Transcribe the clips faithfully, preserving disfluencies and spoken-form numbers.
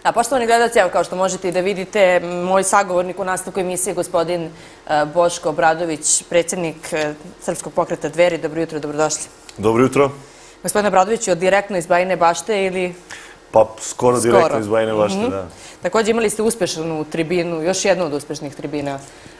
Da, poštovani gledalci, evo kao što možete i da vidite, moj sagovornik u nastavku emisije, gospodin Boško Obradović, predsjednik Srpskog pokreta Dveri. Dobro jutro, dobrodošli. Dobro jutro. Gospodin Obradović, od direktno iz Bajine Bašte ili... Pa skoro direktno iz Bajine Bašte, da. Također imali ste uspešnu tribinu, još jednu od uspešnih tribina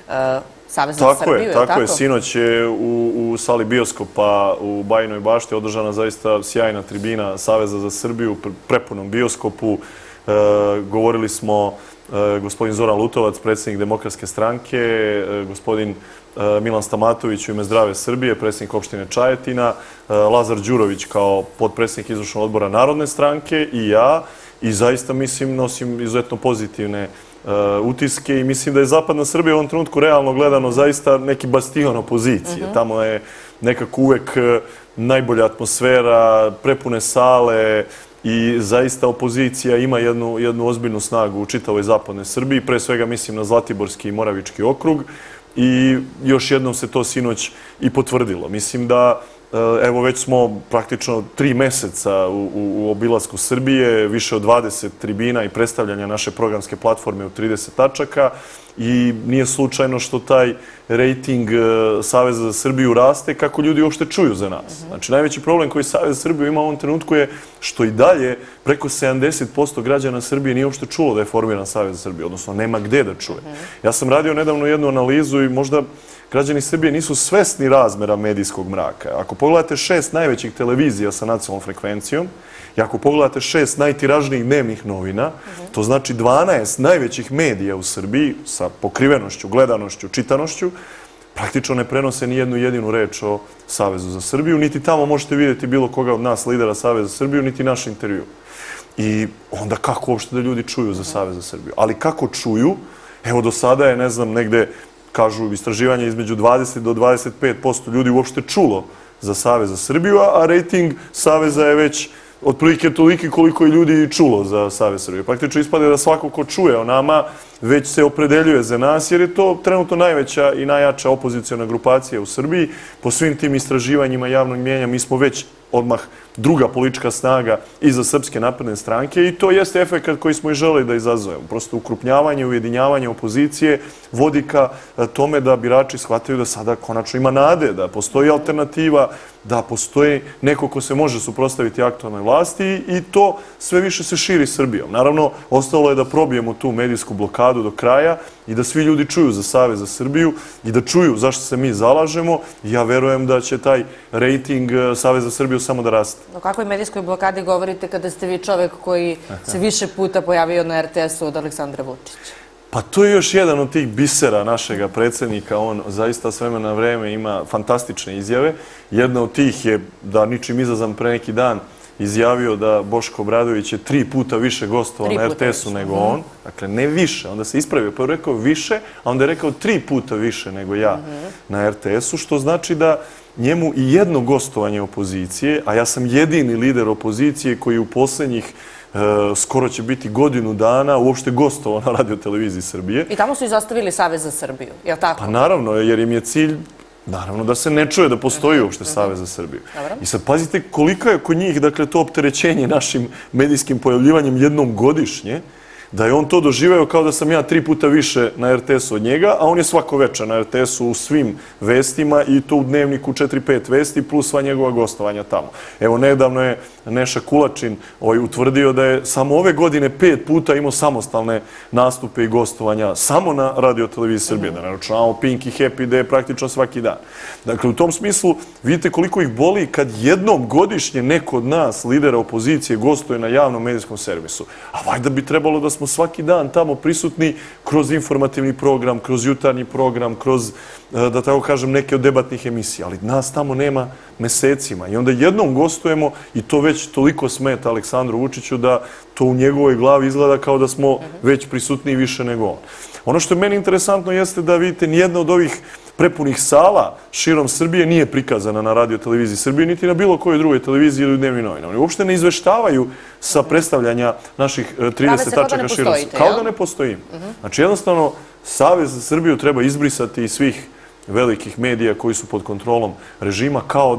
Saveza za Srbiju, je li tako? Tako je, sinoć je u sali bioskopa u Bajinoj Bašti održana zaista sjajna tribina Saveza za Srbiju u prepunom bioskopu. Govorili smo gospodin Zoran Lutovac, predsjednik Demokratske stranke, gospodin Milan Stamatović u ime Zdrave Srbije, predsjednik opštine Čajetina, Lazar Đurović kao potpredsjednik izvršnog odbora Narodne stranke i ja. I zaista, mislim, nosim izuzetno pozitivne utiske i mislim da je Zapadna Srbija u ovom trenutku realno gledano zaista neki bastion opozicije. Tamo je nekako uvek najbolja atmosfera, prepune sale i zaista opozicija ima jednu ozbiljnu snagu u čitavoj Zapadnoj Srbiji. Pre svega mislim na Zlatiborski i Moravički okrug i još jednom se to sinoć i potvrdilo. Mislim da evo već smo praktično tri meseca u obilasku Srbije, više od dvadeset tribina i predstavljanja naše programske platforme u trideset tačaka i nije slučajno što taj rejting Saveza za Srbiju raste kako ljudi uopšte čuju za nas. Znači, najveći problem koji Savez za Srbiju ima u ovom trenutku je što i dalje preko sedamdeset posto građana Srbije nije uopšte čulo da je formiran Savez za Srbiju, odnosno nema gde da čuje. Ja sam radio nedavno jednu analizu i možda građani Srbije nisu svesni razmera medijskog mraka. Ako pogledate šest najvećih televizija sa nacionalnom frekvencijom i ako pogledate šest najtiražnijih dnevnih novina, to znači dvanaest najvećih medija u Srbiji sa pokrivenošću, gledanošću, čitanošću, praktično ne prenose ni jednu jedinu reč o Savezu za Srbiju, niti tamo možete vidjeti bilo koga od nas, lidera Saveza za Srbiju, niti naš intervju. I onda kako uopšte da ljudi čuju za Savez za Srbiju? Ali kako čuju? Evo, do sada je, ne znam, negde kažu istraživanje između dvadeset do dvadeset pet posto ljudi uopšte čulo za Savez za Srbiju, a rejting Saveza je već otprilike toliki koliko i ljudi čulo za Savez za Srbiju. Praktično ispade da svako ko čuje o nama već se opredeljuje za nas, jer je to trenutno najveća i najjača opozicijona grupacija u Srbiji. Po svim tim istraživanjima javnog mnijenja mi smo već odmah druga politička snaga iza Srpske napredne stranke i to jeste efekt koji smo i želeli da izazovemo. Prosto ukrupnjavanje, ujedinjavanje opozicije vodi ka tome da birači shvataju da sada konačno ima nade, da postoji alternativa, da postoji neko ko se može suprotstaviti aktualnoj vlasti i to sve više se širi Srbijom. Naravno, ostalo je da probijemo tu medijsku blokadu do kraja i da svi ljudi čuju za Savez za Srbiju i da čuju zašto se mi zalažemo. Ja verujem da će taj rejting Saveza za Srbiju samo da raste. O kakvoj medijskoj blokadi govorite kada ste vi čovek koji se više puta pojavio na er te esu od Aleksandra Vučića? Pa to je još jedan od tih bisera našega predsjednika. On zaista s vremena na vreme ima fantastične izjave. Jedna od tih je da ničim izazvan pre neki dan izjavio da Boško Obradović je tri puta više gostovao na er te esu nego on. Dakle, ne više. Onda se ispravio. Prvo rekao više, a onda je rekao tri puta više nego ja na er te esu, što znači da njemu i jedno gostovanje opozicije, a ja sam jedini lider opozicije koji u posljednjih skoro će biti godinu dana uopšte gostovao na Radio televiziji Srbije. I tamo su izostavili Savez za Srbiju, je li tako? Pa naravno, jer im je cilj, naravno, da se ne čuje da postoji uopšte Savez za Srbiju. I sad pazite koliko je kod njih, dakle, to opterećenje našim medijskim pojavljivanjem jednom godišnje, da je on to doživeo kao da sam ja tri puta više na er te esu od njega, a on je svako večer na er te esu u svim vestima i to u dnevniku četiri pet vesti plus sva njegova gostovanja tamo. Evo, nedavno je Neša Kulačin utvrdio da je samo ove godine pet puta imao samostalne nastupe i gostovanja samo na Radio televiziji Srbije, da ne računamo Pink i Happy, da je praktično svaki dan. Dakle, u tom smislu vidite koliko ih boli kad jednom godišnje neko od nas, lidera opozicije, gostuje na javnom medijskom servisu. A valjda bi trebalo da smo svaki dan tamo prisutni kroz informativni program, kroz jutarnji program, kroz, da tako kažem, neke od debatnih emisija. Ali nas tamo nema mesecima. I onda jednom gostujemo i to već toliko smeta Aleksandru Vučiću da to u njegovoj glavi izgleda kao da smo već prisutniji više nego on. Ono što je meni interesantno jeste da vidite nijedna od ovih prepunih sala širom Srbije nije prikazana na Radio televiziji Srbije, niti na bilo kojoj drugoj televiziji ili u dnevnim novinama. Oni uopšte ne izveštavaju sa predstavljanja naših trideset tačaka širom Srbije. Kao da ne postoji. Znači, jednostavno, Savez za Srbiju treba izbrisati iz svih velikih medija koji su pod kontrolom režima, kao da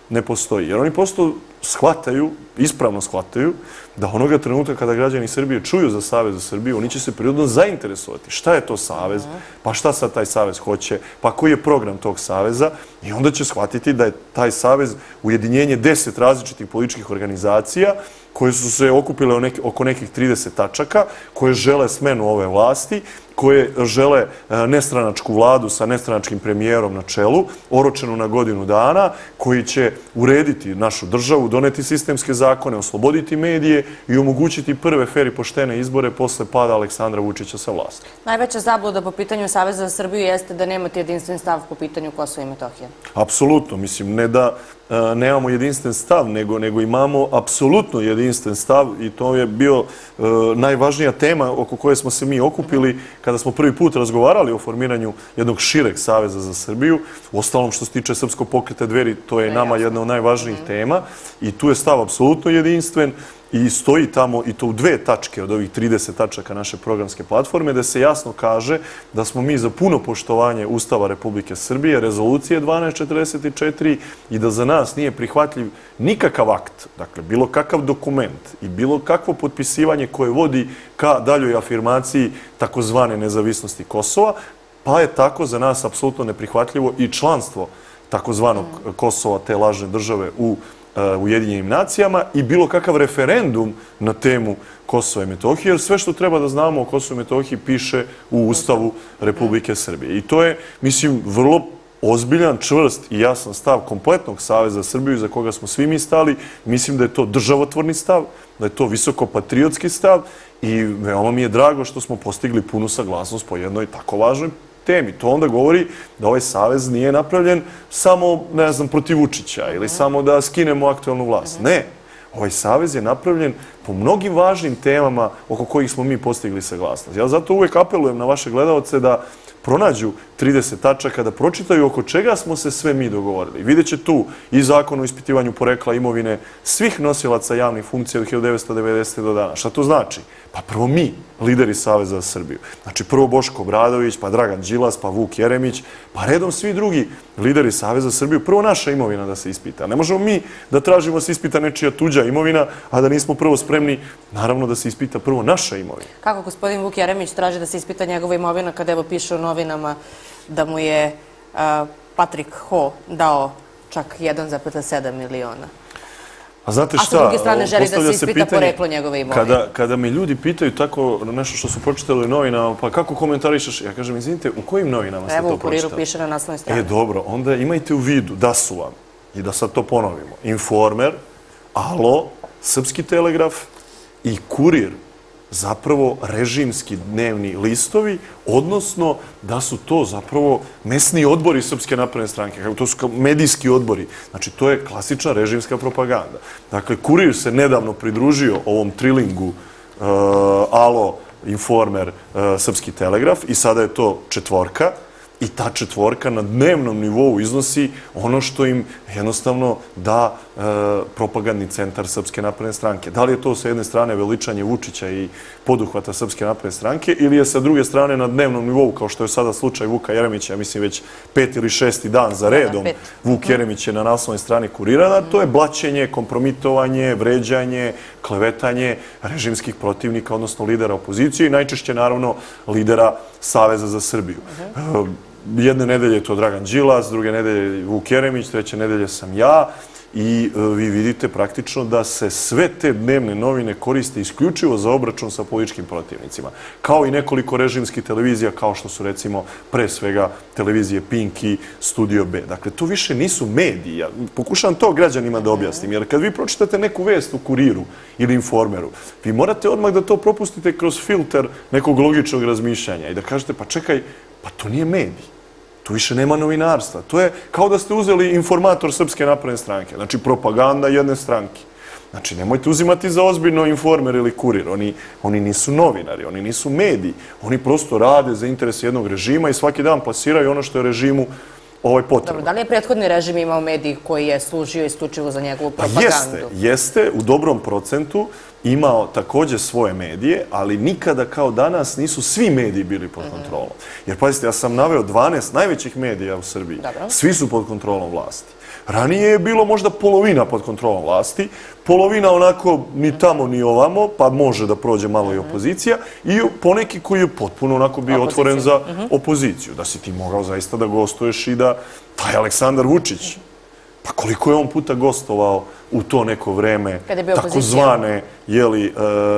ne postoji. Jer oni prosto shvataju, ispravno shvataju, da onoga trenutka kada građani Srbije čuju za Savez za Srbiju, oni će se prirodno zainteresovati. Šta je to Savez? Pa šta sad taj Savez hoće? Pa koji je program tog Saveza? I onda će shvatiti da je taj Savez ujedinjenje deset različitih političkih organizacija koje su se okupile oko nekih trideset tačaka, koje žele smenu ove vlasti, koje žele nestranačku vladu sa nestranačkim premijerom na čelu, oročenu na godinu dana, koji će urediti našu državu, doneti sistemske zakone, osloboditi medije i omogućiti prve fer i poštene izbore posle pada Aleksandra Vučića sa vlasti. Najveća zabluda po pitanju Saveza za Srbiju jeste da nemate jedinstven stav po pitanju Kosova i Metohije. Apsolutno. Mislim, ne da nemamo jedinstven stav, nego imamo apsolutno jedinstven stav i to je bio najvažnija tema oko koje smo se mi okupili kada smo prvi put razgovarali o formiranju jednog šireg Saveza za Srbiju. Uostalom, što se tiče Srpskog pokreta Dveri, to je nama jedna od najvažnijih tema i tu je stav apsolutno jedinstven i stoji tamo, i to u dve tačke od ovih trideset tačaka naše programske platforme, da se jasno kaže da smo mi za puno poštovanje Ustava Republike Srbije, rezolucije dvanaest četrdeset četiri i da za nas nije prihvatljiv nikakav akt, dakle, bilo kakav dokument i bilo kakvo potpisivanje koje vodi ka daljoj afirmaciji takozvane nezavisnosti Kosova, pa je tako za nas apsolutno neprihvatljivo i članstvo takozvanog Kosova, te lažne države u Ujedinjenim nacijama i bilo kakav referendum na temu Kosova i Metohije, jer sve što treba da znamo o Kosovu i Metohiji piše u Ustavu Republike Srbije. I to je, mislim, vrlo ozbiljan, čvrst i jasan stav kompletnog Saveza za Srbiju za koga smo svi mi stali. Mislim da je to državotvorni stav, da je to visokopatriotski stav i veoma mi je drago što smo postigli punu saglasnost po jednoj tako važnoj temi. To onda govori da ovaj savez nije napravljen samo, ne znam, protiv Vučića ili samo da skinemo aktuelnu vlast. Ne. Ovaj savez je napravljen po mnogim važnim temama oko kojih smo mi postigli saglasnost. Ja zato uvek apelujem na vaše gledalce da pronađu trideset tačaka, da pročitaju oko čega smo se sve mi dogovorili. Vidjet će tu i zakon o ispitivanju porekla imovine svih nosilaca javnih funkcija od hiljadu devetsto devedesete. do dana. Šta to znači? Pa prvo mi, lideri Saveza za Srbiju. Znači prvo Boško Obradović, pa Dragan Đilas, pa Vuk Jeremić, pa redom svi drugi lideri Saveza za Srbiju. Prvo naša imovina da se ispita. Ne možemo mi da tražimo da se ispita nečija tuđa imovina, a da nismo prvo spremni, naravno, da se ispita prvo naša imovina. Kako gospodin Vuk Jeremić traži da se ispita njegova imovina kada evo piše u novinama da mu je Patrik Ho dao čak jedan zarez sedam miliona? A znate šta? A sa druge strane želi da se ispita poreklo njegove imovine. Kada me ljudi pitaju tako nešto što su pročitali u novinama, pa kako komentarišeš? Ja kažem, izvinite, u kojim novinama ste to pročitali? Evo, u Kuriru piše na naslovnoj strani. E, dobro, onda imajte u vidu da su vam, i da sad to ponovimo, Informer, Alo, Srpski telegraf i Kurir zapravo režimski dnevni listovi, odnosno da su to zapravo mesni odbori Srpske napredne stranke. To su medijski odbori. Znači, to je klasična režimska propaganda. Dakle, Kurir se nedavno pridružio ovom trilingu Alo, Informer, Srpski telegraf i sada je to četvorka. I ta četvorka na dnevnom nivou iznosi ono što im jednostavno da propagandni centar Srpske napredne stranke. Da li je to sa jedne strane veličanje Vučića i poduhvata Srpske napredne stranke ili je sa druge strane na dnevnom nivou, kao što je sada slučaj Vuka Jeremića, ja mislim već pet ili šesti dan za redom, Vuk Jeremić je na naslovnoj strani Kurirana, to je blaćenje, kompromitovanje, vređanje, klevetanje režimskih protivnika, odnosno lidera opozicije i najčešće, naravno, lidera Saveza za Srbiju. Jedne nedelje je to Dragan Đilas, druge nedelje Vuk Jeremić, treće nedelje sam ja i vi vidite praktično da se sve te dnevne novine koriste isključivo za obračun sa političkim protivnicima. Kao i nekoliko režimskih televizija, kao što su recimo pre svega televizije Pink i Studio B. Dakle, to više nisu mediji. Ja pokušavam to građanima da objasnim, jer kad vi pročitate neku vest u Kuriru ili Informeru, vi morate odmah da to propustite kroz filter nekog logičnog razmišljanja i da kažete, pa čekaj, pa to nije medij. Tu više nema novinarstva. To je kao da ste uzeli informator Srpske napredne stranke. Znači, propaganda jedne stranke. Znači, nemojte uzimati za ozbiljno Informer ili Kurir. Oni, oni nisu novinari, oni nisu mediji. Oni prosto rade za interes jednog režima i svaki dan plasiraju ono što je režimu ovaj potrebno. Dobro, da li je prethodni režim imao medij koji je služio isključivo za njegovu propagandu? Jeste, jeste, u dobrom procentu imao također svoje medije, ali nikada kao danas nisu svi mediji bili pod kontrolom. Jer, pazite, ja sam naveo dvanaest najvećih medija u Srbiji. Svi su pod kontrolom vlasti. Ranije je bilo možda polovina pod kontrolom vlasti, polovina onako ni tamo ni ovamo, pa može da prođe malo i opozicija, i poneki koji je potpuno onako bio otvoren za opoziciju. Da si ti mogao zaista da gostuješ i da taj Aleksandar Vučić, pa koliko je on puta gostovao u to neko vreme, takozvane, jeli,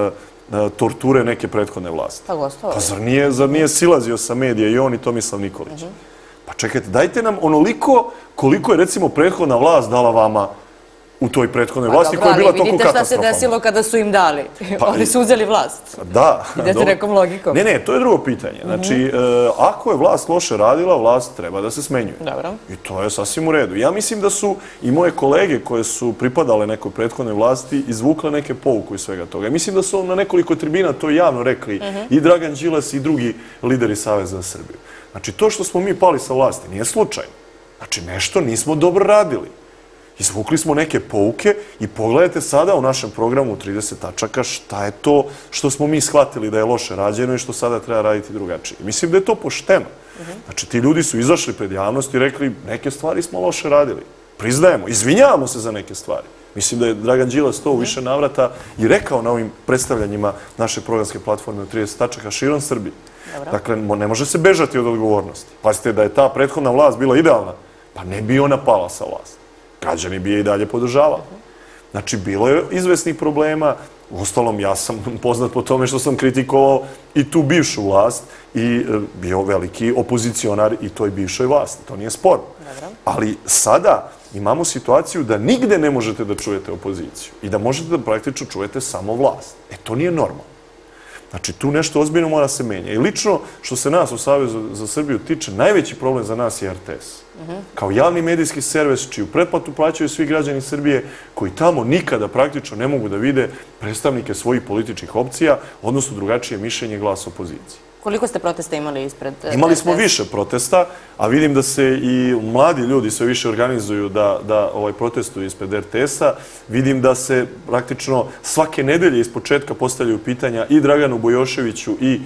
torture neke prethodne vlasti. Pa gostovao. Pa zar nije silazio sa medija i on i Tomislav Nikolić? Pa čekajte, dajte nam onoliko koliko je recimo prethodna vlast dala vama u toj prethodnoj vlasti koja je bila toliko katastrofalna. Vidite šta se desilo kada su im dali. Oni su uzeli vlast. Da. Idete nekom logikom. Ne, ne, to je drugo pitanje. Znači, ako je vlast loše radila, vlast treba da se smenjuje. Dobro. I to je sasvim u redu. Ja mislim da su i moje kolege koje su pripadale nekoj prethodnoj vlasti izvukle neke pouku iz svega toga. Mislim da su na nekoliko tribina to javno rekli i Dragan Đilas i drugi lideri Saveza za Srbiju. Znači, to što smo mi pali sa vlasti nije slučajno. Znači, nešto nismo dobro radili. Izvukli smo neke pouke i pogledajte sada u našem programu u trideset tačaka šta je to što smo mi shvatili da je loše rađeno i što sada treba raditi drugačije. Mislim da je to pošteno. Znači, ti ljudi su izašli pred javnost i rekli neke stvari smo loše radili. Priznajemo, izvinjavamo se za neke stvari. Mislim da je Dragan Đilas to u više navrata i rekao na ovim predstavljanjima naše programske platforme u trideset tačaka širom Srbije. Dakle, ne može se bežati od odgovornosti. Pazite, da je ta prethodna vlast bila idealna, pa ne bi ona pala sa vlasti. Građani bi je i dalje podržavali. Znači, bilo je izvesnih problema. Uostalom, ja sam poznat po tome što sam kritikovao i tu bivšu vlast i bio veliki opozicionar i toj bivšoj vlasti. To nije sporno. Ali sada imamo situaciju da nigde ne možete da čujete opoziciju i da možete da praktično čujete samo vlast. E, to nije normalno. Znači, tu nešto ozbiljno mora se menja. I lično, što se nas u Savezu za Srbiju tiče, najveći problem za nas je er te es. Kao javni medijski servis, čiju pretplatu plaćaju svi građani Srbije, koji tamo nikada praktično ne mogu da vide predstavnike svojih političkih opcija, odnosno drugačije mišljenje, glas opozicije. Koliko ste protesta imali ispred er te es? Imali smo više protesta, a vidim da se i mladi ljudi sve više organizuju da protestuju ispred er te es-a. Vidim da se praktično svake nedelje iz početka postavljaju pitanja i Draganu Bujoševiću i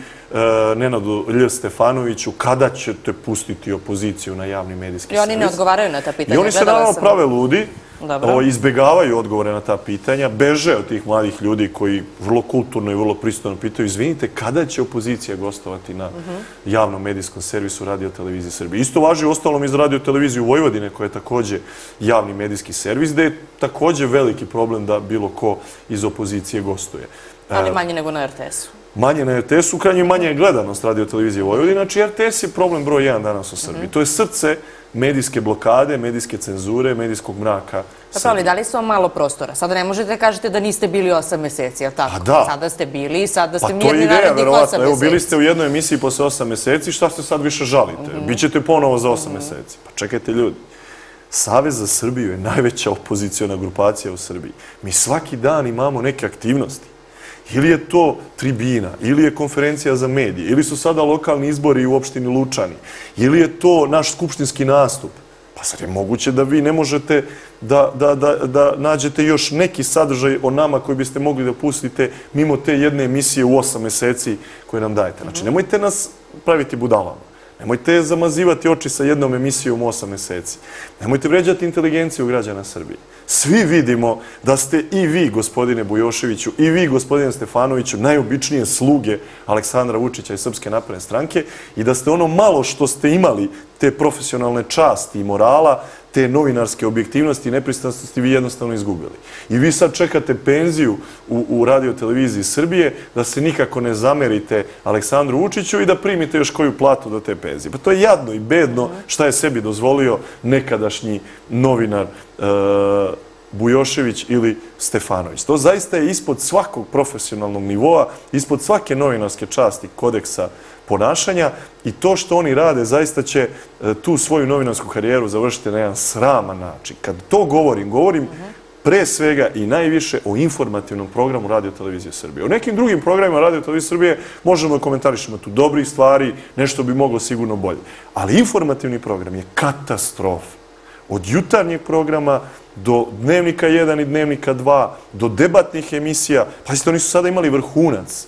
Nenadu Lj. Stefanoviću kada ćete pustiti opoziciju na javni medijski servis. I oni ne odgovaraju na ta pitanja. I oni se naravno prave ludi, izbegavaju odgovore na ta pitanja, beže od tih mladih ljudi koji vrlo kulturno i vrlo pristojno pitaju, izvinite, kada će opozicija gostovati na javnom medijskom servisu Radio televizije Srbije? Isto važi u ostalom i za Radio televiziju Vojvodine, koja je takođe javni medijski servis, gde je takođe veliki problem da bilo ko iz opozicije gostuje. Ali manje nego na er te es-u. Manje na er te es-u, krajnje manje je gledanost Radio televizije Vojvodine. Znači, er te es je problem broj jedan danas u Srbiji. To je srce medijske blokade, medijske cenzure, medijskog mraka. Dobro, ali dali su vam malo prostora. Sada ne možete da kažete da niste bili osam meseci, je li tako? Da. Sada ste bili i sada ste mirni narednih osam meseci. Pa to je ideja, verovatno. Evo, bili ste u jednoj emisiji posle osam meseci, šta ste sad više žalite? Bićete ponovo za osam meseci. Pa čekajte ljudi. Savez za Srbiju je najveća opoziciona grupacija u Srbiji. Mi svaki dan imamo neke aktivnosti. Ili je to tribina, ili je konferencija za medije, ili su sada lokalni izbori u opštini Lučani, ili je to naš skupštinski nastup. Pa sad je moguće da vi ne možete da nađete još neki sadržaj o nama koji biste mogli da pustite mimo te jedne emisije u osam meseci koje nam dajete. Znači, nemojte nas praviti budalama. Nemojte zamazivati oči sa jednom emisijom u osam meseci. Nemojte vređati inteligenciju građana Srbije. Svi vidimo da ste i vi, gospodine Bujoševiću, i vi, gospodine Stefanoviću, najobičnije sluge Aleksandra Vučića i Srpske napredne stranke i da ste ono malo što ste imali, te profesionalne časti i morala, te novinarske objektivnosti i nepristrasnosti vi jednostavno izgubili. I vi sad čekate penziju u Radio televiziji Srbije da se nikako ne zamerite Aleksandru Vučiću i da primite još koju platu do te penzije. Pa to je jadno i bedno šta je sebi dozvolio nekadašnji novinar Bujošević ili Stefanović. To zaista je ispod svakog profesionalnog nivoa, ispod svake novinarske časti, kodeksa ponašanja i to što oni rade zaista će tu svoju novinarsku karijeru završiti na jedan sraman način. Kad to govorim, govorim pre svega i najviše o informativnom programu Radio televizije Srbije. O nekim drugim programima Radio televizije Srbije možemo da komentarišemo tu dobrih stvari, nešto bi moglo sigurno bolje. Ali informativni program je katastrofa. Od jutarnjeg programa do Dnevnika jedan i Dnevnika dva, do debatnih emisija. Pazite, oni su sada imali vrhunac.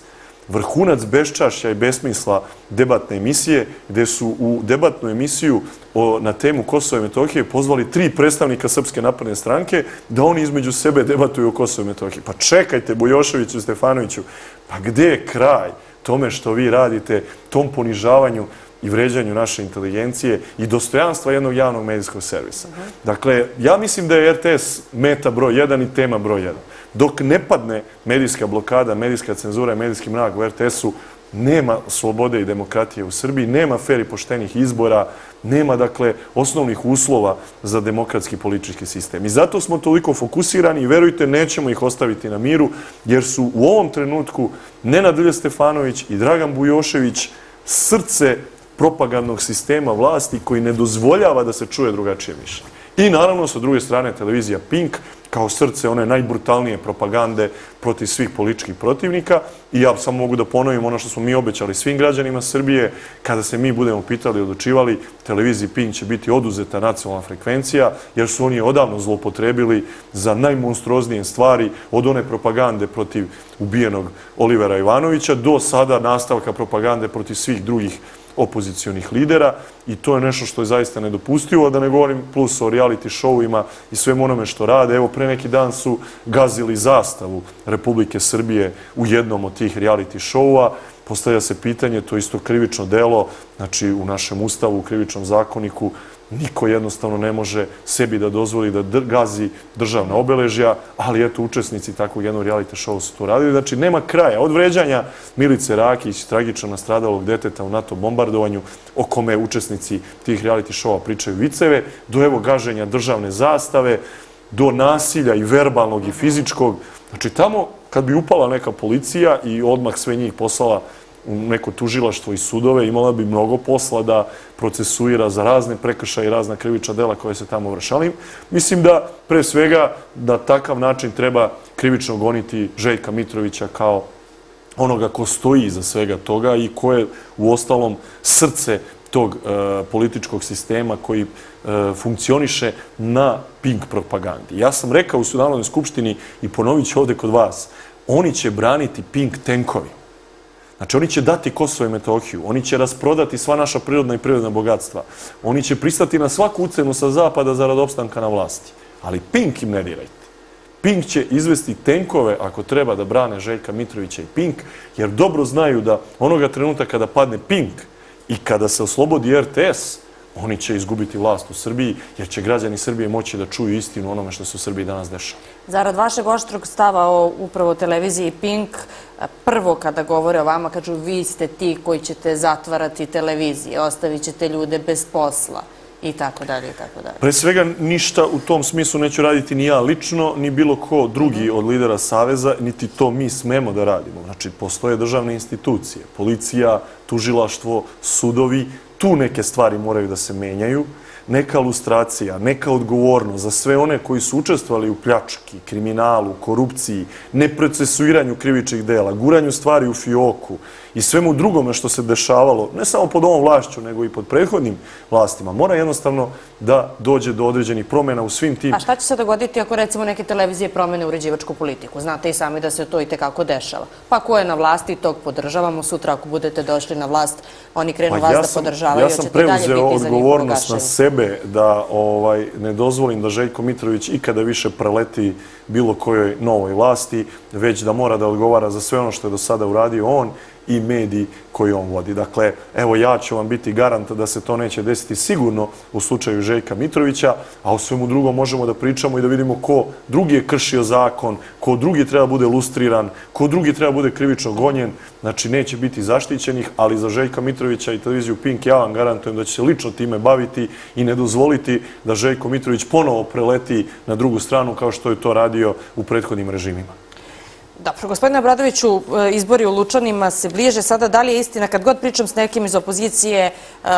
vrhunac beščašća i besmisla debatne emisije, gde su u debatnu emisiju na temu Kosova i Metohije pozvali tri predstavnika Srpske napredne stranke da oni između sebe debatuju o Kosovu i Metohiji. Pa čekajte, Bujoševiću, Stefanoviću, pa gde je kraj tome što vi radite, tom ponižavanju i vređanju naše inteligencije i dostojanstva jednog javnog medijskog servisa? Dakle, ja mislim da je R T S meta broj jedan i tema broj jedan. Dok ne padne medijska blokada, medijska cenzura i medijski mrak u R T S-u, nema slobode i demokratije u Srbiji, nema fer i poštenih izbora, nema, dakle, osnovnih uslova za demokratski politički sistem. I zato smo toliko fokusirani i, verujte, nećemo ih ostaviti na miru, jer su u ovom trenutku Nenad Ilija Stefanović i Dragan Bujošević srce propagandnog sistema vlasti koji ne dozvoljava da se čuje drugačije mišljenje. I naravno, sa druge strane, televizija Pink, kao srce one najbrutalnije propagande protiv svih političkih protivnika. I ja samo mogu da ponovim ono što smo mi obećali svim građanima Srbije. Kada se mi budemo pitali i odlučivali, televiziji Pink će biti oduzeta nacionalna frekvencija, jer su oni odavno zloupotrebili za najmonstruoznije stvari, od one propagande protiv ubijenog Olivera Ivanovića do sada nastavka propagande protiv svih drugih opozicionih lidera, i to je nešto što je zaista nedopustivo, da ne govorim plus o reality showima i svem onome što rade. Evo, pre neki dan su gazili zastavu Republike Srbije u jednom od tih reality showova. Postavlja se pitanje, to je isto krivično delo, znači u našem ustavu, u krivičnom zakoniku, niko jednostavno ne može sebi da dozvoli da gazi državna obeležja, ali eto, učesnici takvog jednog reality show su to radili. Znači, nema kraja. Od vređanja Milice Rakić, tragično nastradalog deteta u NATO bombardovanju, o kome učesnici tih reality showa pričaju viceve, do evo gaženja državne zastave, do nasilja i verbalnog i fizičkog. Znači, tamo kad bi upala neka policija i odmah sve njih poslala u neko tužilaštvo i sudove, imala bi mnogo posla da procesuira za razne prekršaje i razna krivična dela koje se tamo vršali. Mislim da, pre svega, da takav način treba krivično goniti Željka Mitrovića kao onoga ko stoji iza svega toga i ko je u ostalom srce tog političkog sistema koji funkcioniše na Pink propagandi. Ja sam rekao u Narodnoj skupštini i ponovit ću ovde kod vas, oni će braniti Pink tenkovi. Znači, oni će dati Kosovo i Metohiju, oni će rasprodati sva naša prirodna i prirodna bogatstva, oni će pristati na svaku ucenu sa zapada zarad opstanka na vlasti. Ali Pink im ne dirajte. Pink će izvesti tenkove ako treba da brane Željka Mitrovića i Pink, jer dobro znaju da onoga trenutka kada padne Pink i kada se oslobodi R T S, oni će izgubiti vlast u Srbiji, jer će građani Srbije moći da čuju istinu onome što se u Srbiji danas dešava. Zarad vašeg oštrog stava o upravo televiziji Pink, prvo kada govore o vama, kažu vi ste ti koji ćete zatvarati televizije, ostavit ćete ljude bez posla i tako dalje i tako dalje. Pre svega ništa u tom smislu neću raditi ni ja lično, ni bilo ko drugi od lidera Saveza, niti to mi smemo da radimo. Znači, postoje državne institucije, policija, tužilaštvo, sudovi, tu neke stvari moraju da se menjaju, neka lustracija, neka odgovornost za sve one koji su učestvovali u pljački, kriminalu, korupciji, neprocesuiranju krivičnih dela, guranju stvari u fioku i svemu drugome što se dešavalo, ne samo pod ovom vlašću, nego i pod prethodnim vlastima. Mora jednostavno da dođe do određenih promjena u svim tim... A šta će se dogoditi ako, recimo, neke televizije promene uređivačku politiku? Znate i sami da se to i tekako dešava. Pa ko je na vlasti, tog podržavamo. Sutra ako budete došli na vlast, oni krenu vas da podržavaju. Ja sam preuzeo odgovornost na sebe da ne dozvolim da Željko Mitrović ikada više preleti bilo kojoj novoj vlasti, već da mora da odgovara za sve ono što je do sada uradio on i mediji koji on vodi. Dakle, evo, ja ću vam biti garant da se to neće desiti sigurno u slučaju Željka Mitrovića, a o svemu drugom možemo da pričamo i da vidimo ko drugi je kršio zakon, ko drugi treba bude lustriran, ko drugi treba bude krivično gonjen. Znači, neće biti zaštićenih, ali za Željka Mitrovića i televiziju Pink ja vam garantujem da će se lično time baviti i ne dozvoliti da Željko Mitrović ponovo preleti na drugu stranu kao što je to radio u prethodnim režimima. Dobro, gospodine Obradoviću, izbori u Lučanima se bliže. Sada, da li je istina, kad god pričam s nekim iz opozicije,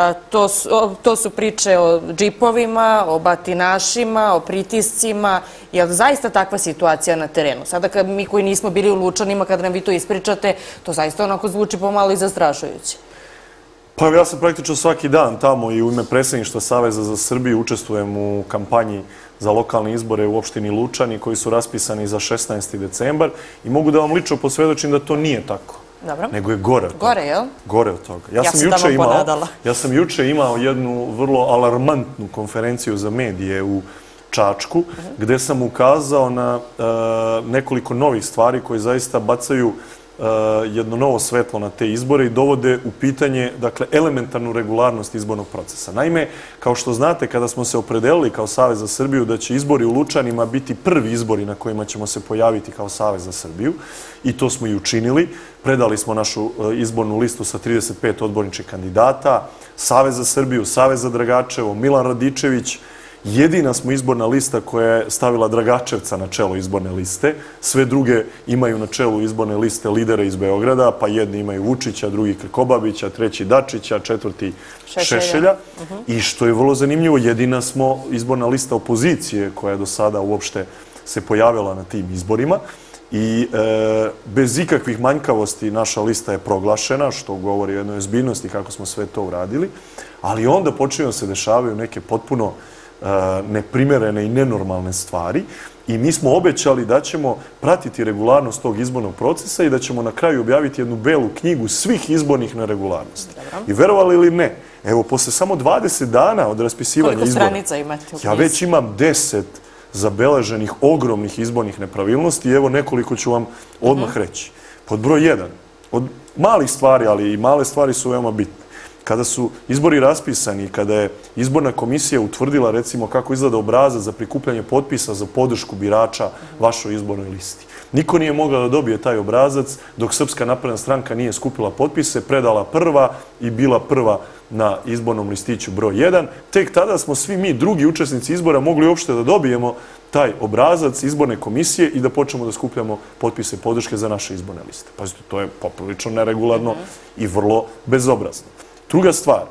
to su priče o džipovima, o batinašima, o pritiscima. Je li zaista takva situacija na terenu? Sada, kad mi koji nismo bili u Lučanima, kada nam vi to ispričate, to zaista onako zvuči pomalo i zastrašujuće. Pa ja sam praktično svaki dan tamo i u ime predsjedništva Saveza za Srbiju učestvujem u kampanji za lokalne izbore u opštini Lučani koji su raspisani za šesnaesti decembar i mogu da vam lično posvjedočim da to nije tako. nego je gore od toga. Gore, jel? Gore od toga. Ja sam tamo ponadala. Ja sam juče imao jednu vrlo alarmantnu konferenciju za medije u Čačku, gde sam ukazao na nekoliko novih stvari koje zaista bacaju jedno novo svetlo na te izbore i dovode u pitanje, dakle, elementarnu regularnost izbornog procesa. Naime, kao što znate, kada smo se opredelili kao Savez za Srbiju da će izbori u Lučanima biti prvi izbori na kojima ćemo se pojaviti kao Savez za Srbiju, i to smo i učinili, predali smo našu izbornu listu sa trideset pet odborničkih kandidata, Savez za Srbiju, Savez za Dragačevo, Milan Radičević. Jedina smo izborna lista koja je stavila Dragačevca na čelo izborne liste. Sve druge imaju na čelu izborne liste lidere iz Beograda, pa jedni imaju Vučića, drugi Krkobabića, treći Dačića, četvrti Šešelja. I što je vrlo zanimljivo, jedina smo izborna lista opozicije koja je do sada uopšte se pojavila na tim izborima. I bez ikakvih manjkavosti naša lista je proglašena, što govori o jednoj ozbiljnosti kako smo sve to uradili. Ali onda počinju se dešavaju neke potpuno neprimerene i nenormalne stvari i mi smo obećali da ćemo pratiti regularnost tog izbornog procesa i da ćemo na kraju objaviti jednu belu knjigu svih izbornih neregularnosti. I verovali ili ne, evo, posle samo dvadeset dana od raspisivanja izbora... Koliko stranica imate u knjizi? Ja već imam deset zabeleženih ogromnih izbornih nepravilnosti i evo nekoliko ću vam odmah reći. Pod broj jedan, od malih stvari, ali i male stvari su veoma bitne. Kada su izbori raspisani i kada je izborna komisija utvrdila, recimo, kako izgleda obrazac za prikupljanje potpisa za podršku birača vašoj izbornoj listi. Niko nije mogao da dobije taj obrazac dok Srpska napredna stranka nije skupila potpise, predala prva i bila prva na izbornom listiću broj jedan. Tek tada smo svi mi, drugi učesnici izbora, mogli uopšte da dobijemo taj obrazac izborne komisije i da počnemo da skupljamo potpise podrške za naše izborne liste. Pazite, to je poprilično neregularno i vrlo bezobrazno. Druga stvar,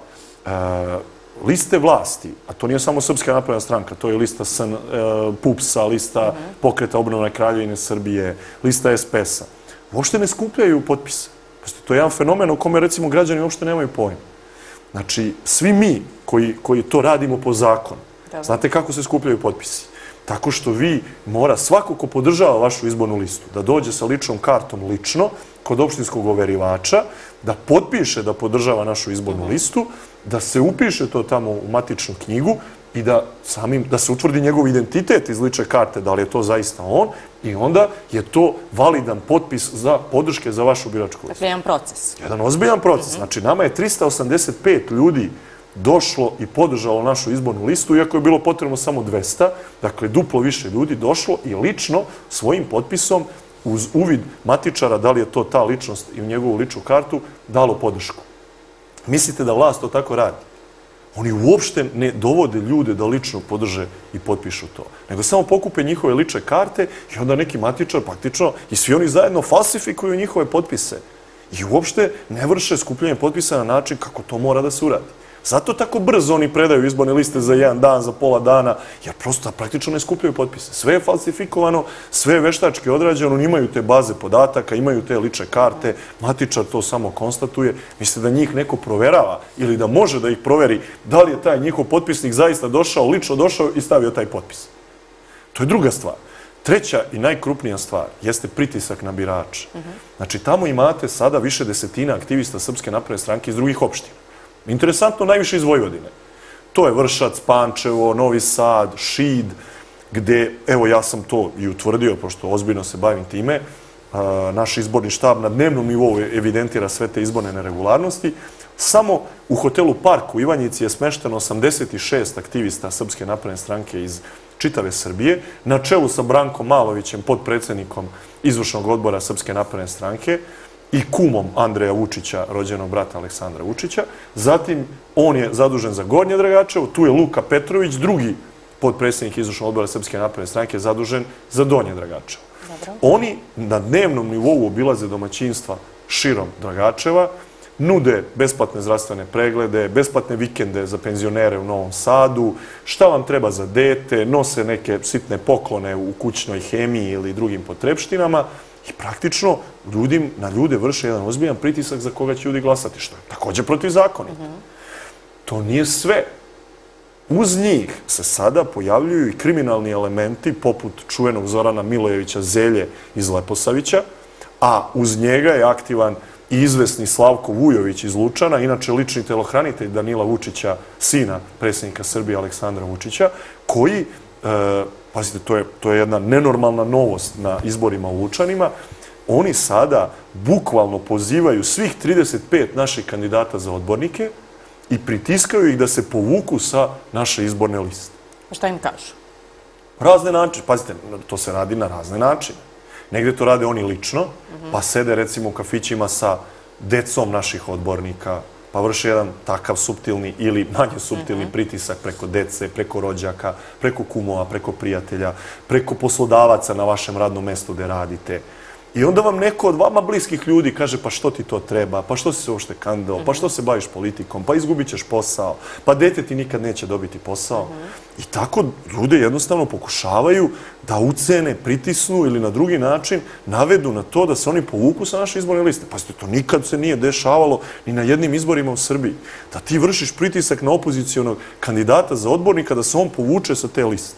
liste vlasti, a to nije samo Srpska napredna stranka, to je lista P U P S-a, lista Pokreta obnovne Kraljevine Srbije, lista S P S-a, uopšte ne skupljaju potpise. To je jedan fenomen o kome, recimo, građani uopšte nemaju pojma. Znači, svi mi koji to radimo po zakonu, znate kako se skupljaju potpisi? Tako što vi mora, svako ko podržava vašu izbornu listu, da dođe sa ličnom kartom lično kod opštinskog overivača, da potpiše da podržava našu izbornu listu, da se upiše to tamo u matičnu knjigu i da samim, da se utvrdi njegov identitet iz lične karte, da li je to zaista on, i onda je to validan potpis za podrške za vašu biračku listu. Dakle, jedan proces. Jedan ozbiljan proces. Znači, nama je trista osamdeset pet ljudi došlo i podržalo našu izbornu listu, iako je bilo potrebno samo dvesta, dakle, duplo više ljudi došlo i lično svojim potpisom uz uvid matičara, da li je to ta ličnost i u njegovu ličnu kartu, dalo podršku. Mislite da vlast to tako radi? Oni uopšte ne dovode ljude da lično podrže i potpišu to, nego samo pokupe njihove lične karte i onda neki matičar praktično i svi oni zajedno falsifikuju njihove potpise i uopšte ne vrše skupljanje potpisa na način kako to mora da se uradi. Zato tako brzo oni predaju izborne liste za jedan dan, za pola dana, jer prosto praktično ne skupljaju potpise. Sve je falsifikovano, sve je veštački odrađeno, oni imaju te baze podataka, imaju te lične karte, matičar to samo konstatuje. Mislite da njih neko proverava ili da može da ih proveri da li je taj njihov potpisnik zaista došao, lično došao i stavio taj potpis. To je druga stvar. Treća i najkrupnija stvar jeste pritisak na birače. Znači, tamo imate sada više desetina aktivista Srpske napredne stranke iz drugih opština. Interesantno, najviše iz Vojvodine. To je Vršac, Pančevo, Novi Sad, Šid, gde, evo, ja sam to i utvrdio, pošto ozbiljno se bavim time, naš izborni štab na dnevnom nivou evidentira sve te izborne neregularnosti. Samo u hotelu Park u Ivanjici je smešteno osamdeset šest aktivista Srpske napredne stranke iz čitave Srbije, na čelu sa Brankom Malovićem, podpredsednikom izvršnog odbora Srpske napredne stranke, i kumom Andreja Vučića, rođenog brata Aleksandra Vučića. Zatim, on je zadužen za Gornje Dragačevo, tu je Luka Petrović, drugi podpredsjednik izvršnog odbora Srpske napredne stranke, zadužen za Donje Dragačevo. Oni na dnevnom nivou obilaze domaćinstva širom Dragačeva, nude besplatne zdravstvene preglede, besplatne vikende za penzionere u Novom Sadu, šta vam treba za dete, nose neke sitne poklone u kućnoj hemiji ili drugim potrepštinama i praktično na ljude vrše jedan ozbiljan pritisak za koga će ljudi glasati, što je također protivzakonito. To nije sve. Uz njih se sada pojavljuju i kriminalni elementi poput čuvenog Zorana Milojevića Zelje iz Leposavića, a uz njega je aktivan i izvesni Slavko Vujović iz Lučana, inače lični telohranitelj Danila Vučića, sina predsjednika Srbije Aleksandra Vučića, koji, pazite, to je, to je jedna nenormalna novost na izborima u Lučanima, oni sada bukvalno pozivaju svih trideset pet naših kandidata za odbornike i pritiskaju ih da se povuku sa naše izborne liste. Šta im kažu? Razne načine. Pazite, to se radi na razne načine. Negde to rade oni lično, pa sede recimo u kafićima sa decom naših odbornika, pa vrše jedan takav suptilni ili manje suptilni pritisak preko dece, preko rođaka, preko kumova, preko prijatelja, preko poslodavaca na vašem radnom mestu gde radite. I onda vam neko od vama bliskih ljudi kaže pa što ti to treba, pa što si se uopšte kandidovao, pa što se baviš politikom, pa izgubit ćeš posao, pa dete ti nikad neće dobiti posao. I tako ljude jednostavno pokušavaju da ucene, pritisnu ili na drugi način navedu na to da se oni povuku sa naše izborne liste. Pazite, to nikad se nije dešavalo ni na jednim izborima u Srbiji. Da ti vršiš pritisak na opozicijonog kandidata za odbornika da se on povuče sa te liste.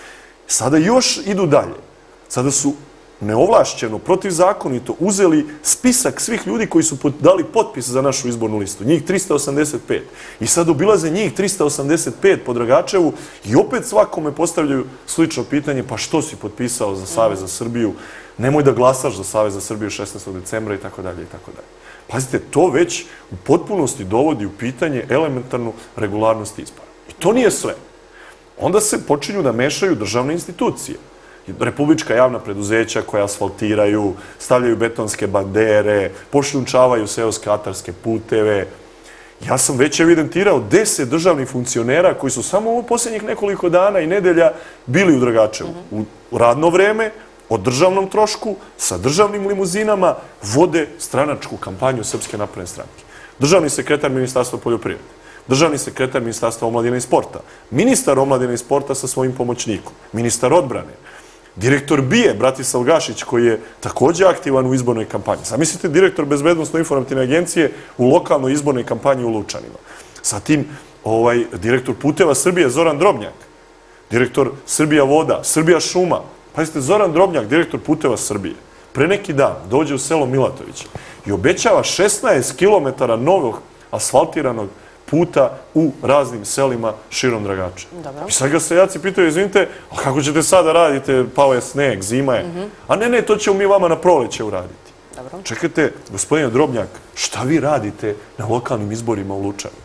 Sada još idu dalje. Sada su neovlašćeno, protivzakonito uzeli spisak svih ljudi koji su dali potpis za našu izbornu listu. Njih trista osamdeset pet. I sad obilaze njih trista osamdeset pet po Dragačevu i opet svakome postavljaju slično pitanje pa što si potpisao za Savez za Srbiju, nemoj da glasaš za Savez za Srbiju šesnaestog decembra i tako dalje i tako dalje. Pazite, to već u potpunosti dovodi u pitanje elementarnu regularnost izbora. I to nije sve. Onda se počinju da mešaju državne institucije. Republička javna preduzeća koja asfaltiraju, stavljaju betonske bandere, pošljunčavaju seoske atarske puteve. Ja sam već evidentirao deset državnih funkcionera koji su samo u posljednjih nekoliko dana i nedelja bili u Dragačevu. U radno vreme, o državnom trošku, sa državnim limuzinama, vode stranačku kampanju Srpske napredne stranke. Državni sekretar Ministarstva poljoprivrede, državni sekretar Ministarstva omladine i sporta, ministar omladine i sporta sa svojim pomoćnikom, ministar odbrane, direktor B I E, Bratislav Gašić, koji je također aktivan u izbornoj kampanji. Zamislite, direktor Bezbednosno-informativne agencije u lokalnoj izbornoj kampanji u Lučanima. Zatim, direktor Puteva Srbije, Zoran Drobnjak, direktor Srbija voda, Srbija šuma. Pazite, Zoran Drobnjak, direktor Puteva Srbije, pre neki dan dođe u selo Milatović i obećava šesnaest kilometara novog asfaltiranog puta u raznim selima širom Dragača. I sad ga seljaci pitaju, izvinite, a kako ćete sada radite, pao je sneg, zima je. A ne, ne, to ćemo mi vama na proleće uraditi. Čekajte, gospodine Drobnjak, šta vi radite na lokalnim izborima u Lučanu?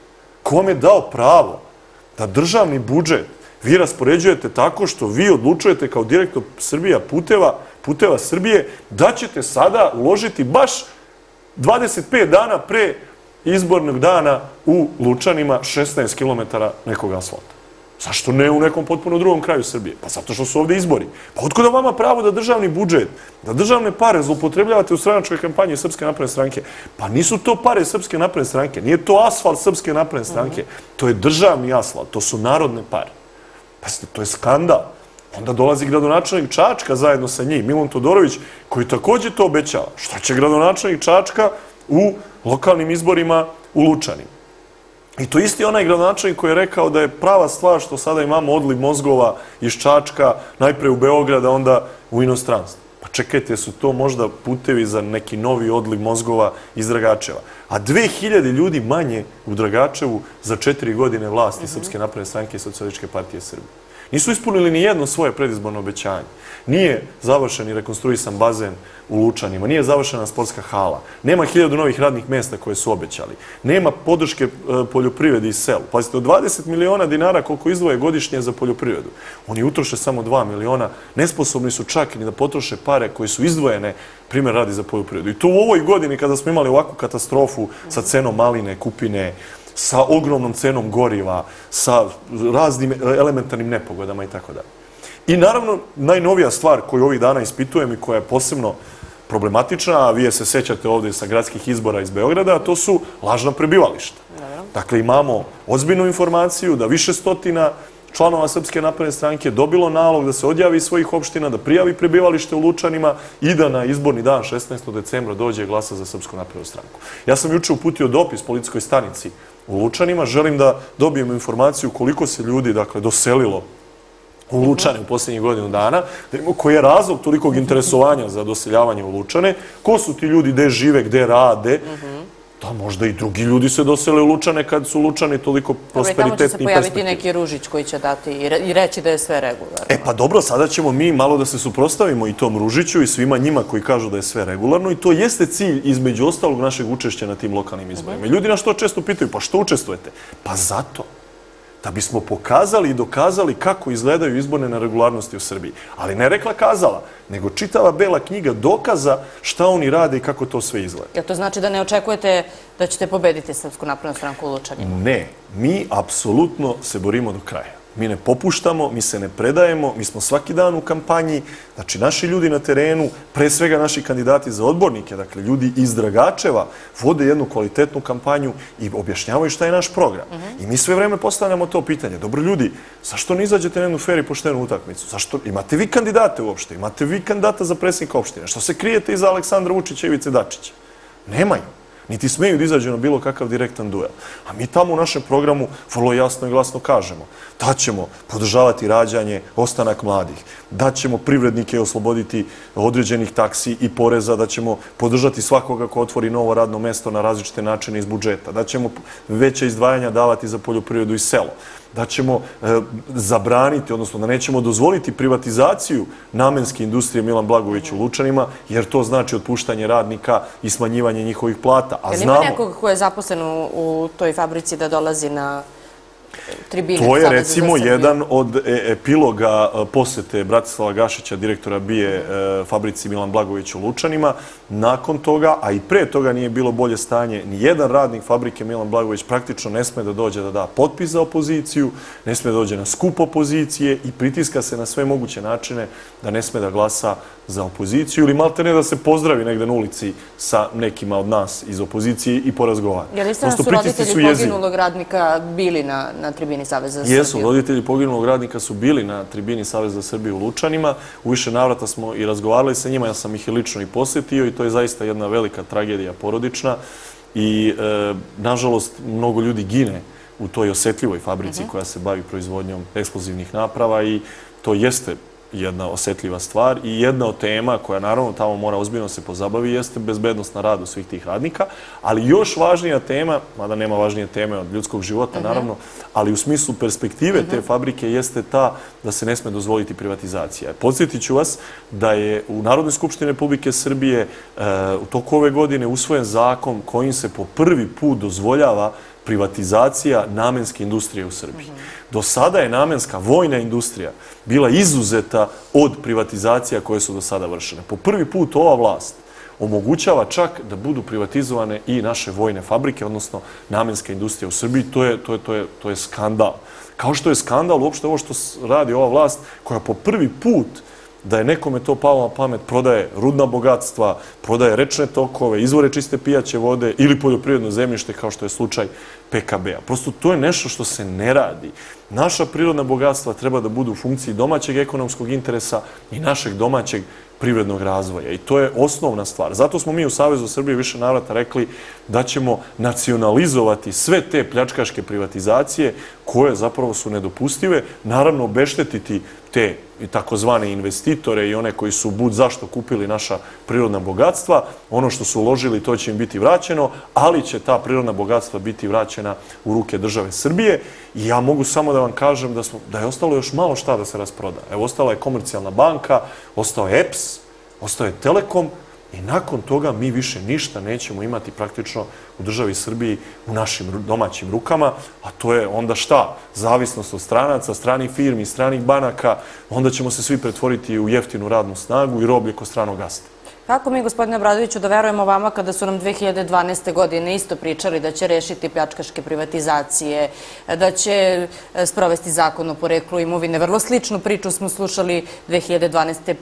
Ko vam je dao pravo da državni budžet vi raspoređujete tako što vi odlučujete kao direktor Srbija puteva, puteva Srbije, da ćete sada uložiti baš dvadeset pet dana pre izbornog dana u Lučanima šesnaest kilometara nekog asfalta. Zašto ne u nekom potpuno drugom kraju Srbije? Pa zato što su ovdje izbori. Pa otkuda vama pravo da državni budžet, da državne pare zloupotrebljavate u stranačkoj kampanji Srpske napredne stranke? Pa nisu to pare Srpske napredne stranke, nije to asfalt Srpske napredne stranke, to je državni asfalt, to su narodne pare. Pazite, to je skandal. Onda dolazi gradonačelnik Čačka zajedno sa njim, Milon Todorović, koji također to obećava. Šta će gradonačelnik Čačka u lokalnim izborima u Lučanima? I to isti onaj gradonačelnik koji je rekao da je prava stvar što sada imamo odliv mozgova iz Čačka, najpre u Beograd, a onda u inostranstvo. Pa čekajte, su to možda putevi za neki novi odliv mozgova iz Dragačeva. A dve hiljade ljudi manje u Dragačevu za četiri godine vlasti Srpske napredne stranke i Socijalističke partije Srbije. Nisu ispunili ni jedno svoje predizborno obećanje. Nije završen i rekonstruisan bazen u Lučanima, nije završena sportska hala, nema hiljadu novih radnih mjesta koje su obećali, nema podrške poljoprivredi i selu. Pazite, od dvadeset miliona dinara koliko izdvoje godišnje za poljoprivredu, oni utroše samo dva miliona, nesposobni su čak ni da potroše pare koje su izdvojene, primjer radi za poljoprivredu. I to u ovoj godini kada smo imali ovakvu katastrofu sa cenom maline, kupine, sa ogromnom cenom goriva, sa raznim elementarnim nepogodama i tako dalje. I naravno, najnovija stvar koju ovih dana ispitujem i koja je posebno problematična, a vi je se sećate ovdje sa gradskih izbora iz Beograda, to su lažna prebivališta. Dakle, imamo ozbiljnu informaciju da više stotina članova Srpske napredne stranke dobilo nalog da se odjavi iz svojih opština, da prijavi prebivalište u Lučanima i da na izborni dan šesnaestog decembra dođe i glasa za Srpsku naprednu stranku. Ja sam juče uputio dopis policijskoj stanici u Lučanima. Želim da dobijemo informaciju koliko se ljudi, dakle, doselilo u Lučane u posljednjih godinu dana, da imamo koji je razlog tolikog interesovanja za doseljavanje u Lučane, ko su ti ljudi, gde žive, gde rade, da možda i drugi ljudi se dosele u Lučane kad su Lučani toliko prosperitetni i perspektivni. Tamo će se pojaviti neki Ružić koji će dati i reći da je sve regularno. E pa dobro, sada ćemo mi malo da se suprotstavimo i tom Ružiću i svima njima koji kažu da je sve regularno i to jeste cilj između ostalog našeg učešća na tim lokalnim izborima. I ljudi nas to često pitaju, pa što učestvujete? Pa zato. Da bismo pokazali i dokazali kako izgledaju izborne neregularnosti u Srbiji. Ali ne rekla kazala, nego čitava bela knjiga dokaza šta oni rade i kako to sve izgleda. Jel to znači da ne očekujete da ćete pobediti Srpsku naprednu stranku u Lučanima? Ne, mi apsolutno se borimo do kraja. Mi ne popuštamo, mi se ne predajemo, mi smo svaki dan u kampanji, znači naši ljudi na terenu, pre svega naši kandidati za odbornike, dakle ljudi iz Dragačeva, vode jednu kvalitetnu kampanju i objašnjavaju šta je naš program. I mi sve vreme postavljamo to pitanje. Dobro ljudi, zašto ne izađete na jednu fer i poštenu utakmicu? Zašto? Imate vi kandidate uopšte? Imate vi kandidata za predsjednika opštine? Što se krijete iza Aleksandra Vučića i Ivice Dačića? Nemaju. Niti smeju da izađu na bilo kakav direktan duel. A mi tamo u našem programu vrlo jasno i glasno kažemo da ćemo podržavati rađanje, ostanak mladih, da ćemo privrednike osloboditi određenih taksi i poreza, da ćemo podržati svakoga ko otvori novo radno mesto na različite načine iz budžeta, da ćemo veće izdvajanja davati za poljoprivredu i selo, da ćemo zabraniti, odnosno da nećemo dozvoliti privatizaciju namenske industrije Milan Blagojević u Lučanima, jer to znači otpuštanje radnika i smanjivanje njihovih plata. Jel ima nekog ko je zaposlen u toj fabrici da dolazi na tribine Saveza za Srbiju? To je recimo jedan od epiloga posete Bratislava Gašića, direktora B I E fabrici Milan Blagojević u Lučanima. Nakon toga, a i pre toga nije bilo bolje stanje, nijedan radnik fabrike Milan Blagojević praktično ne sme da dođe da da potpis za opoziciju, ne sme da dođe na skup opozicije i pritiska se na sve moguće načine da ne sme da glasa za opoziciju ili malte ne da se pozdravi negde na ulici sa nekima od nas iz opozicije i porazgovara. Je li ste su roditelji poginulog radnika bili na, na tribini Saveza za Srbiju? Jesu, roditelji poginulog radnika su bili na tribini Saveza za Srbiju u Lučanima. U više navrata smo i razgovarali sa njima, ja sam ih i lično i posjetio i to je zaista jedna velika tragedija porodična i e, nažalost mnogo ljudi gine u toj osetljivoj fabrici uh-huh. koja se bavi proizvodnjom eksplozivnih naprava i to jeste jedna osetljiva stvar i jedna od tema koja naravno tamo mora ozbiljno se pozabavi jeste bezbednost na radu svih tih radnika, ali još važnija tema, mada nema važnije teme od ljudskog života naravno, ali u smislu perspektive te fabrike jeste ta da se ne sme dozvoliti privatizacija. Podsjetit ću vas da je u Narodnoj skupštini Republike Srbije u toku ove godine usvojen zakon kojim se po prvi put dozvoljava privatizacija namenske industrije u Srbiji. Do sada je namenska vojna industrija bila izuzeta od privatizacija koje su do sada vršene. Po prvi put ova vlast omogućava čak da budu privatizovane i naše vojne fabrike, odnosno namenska industrija u Srbiji. To je, to je, to je, to je skandal. Kao što je skandal uopšte ovo što radi ova vlast koja po prvi put da je nekome to palo na pamet, prodaje rudna bogatstva, prodaje rečne tokove, izvore čiste pijaće vode ili poljoprivredno zemljište kao što je slučaj P K B-a. Prosto to je nešto što se ne radi. Naša prirodna bogatstva treba da budu u funkciji domaćeg ekonomskog interesa i našeg domaćeg privrednog razvoja. I to je osnovna stvar. Zato smo mi u Savezu Srbije više navrata rekli da ćemo nacionalizovati sve te pljačkaške privatizacije koje zapravo su nedopustive, naravno obeštetiti te i takozvane investitore i one koji su bud zašto kupili naša prirodna bogatstva. Ono što su uložili, to će im biti vraćeno, ali će ta prirodna bogatstva biti vraćena u ruke države Srbije. I ja mogu samo da vam kažem da, smo, da je ostalo još malo šta da se rasproda. Evo, ostala je Komercijalna banka, ostao je E P S, ostao je Telekom i nakon toga mi više ništa nećemo imati praktično u državi Srbiji u našim domaćim rukama, a to je onda šta? Zavisnost od stranaca, stranih firmi, stranih banaka, onda ćemo se svi pretvoriti u jeftinu radnu snagu i roblje kod stranog gasta. Kako mi, gospodine Obradoviću, da verujemo vama kada su nam dve hiljade dvanaeste. godine isto pričali da će rešiti pljačkaške privatizacije, da će sprovesti zakon o poreklu imovine. Vrlo sličnu priču smo slušali dve hiljade dvanaeste.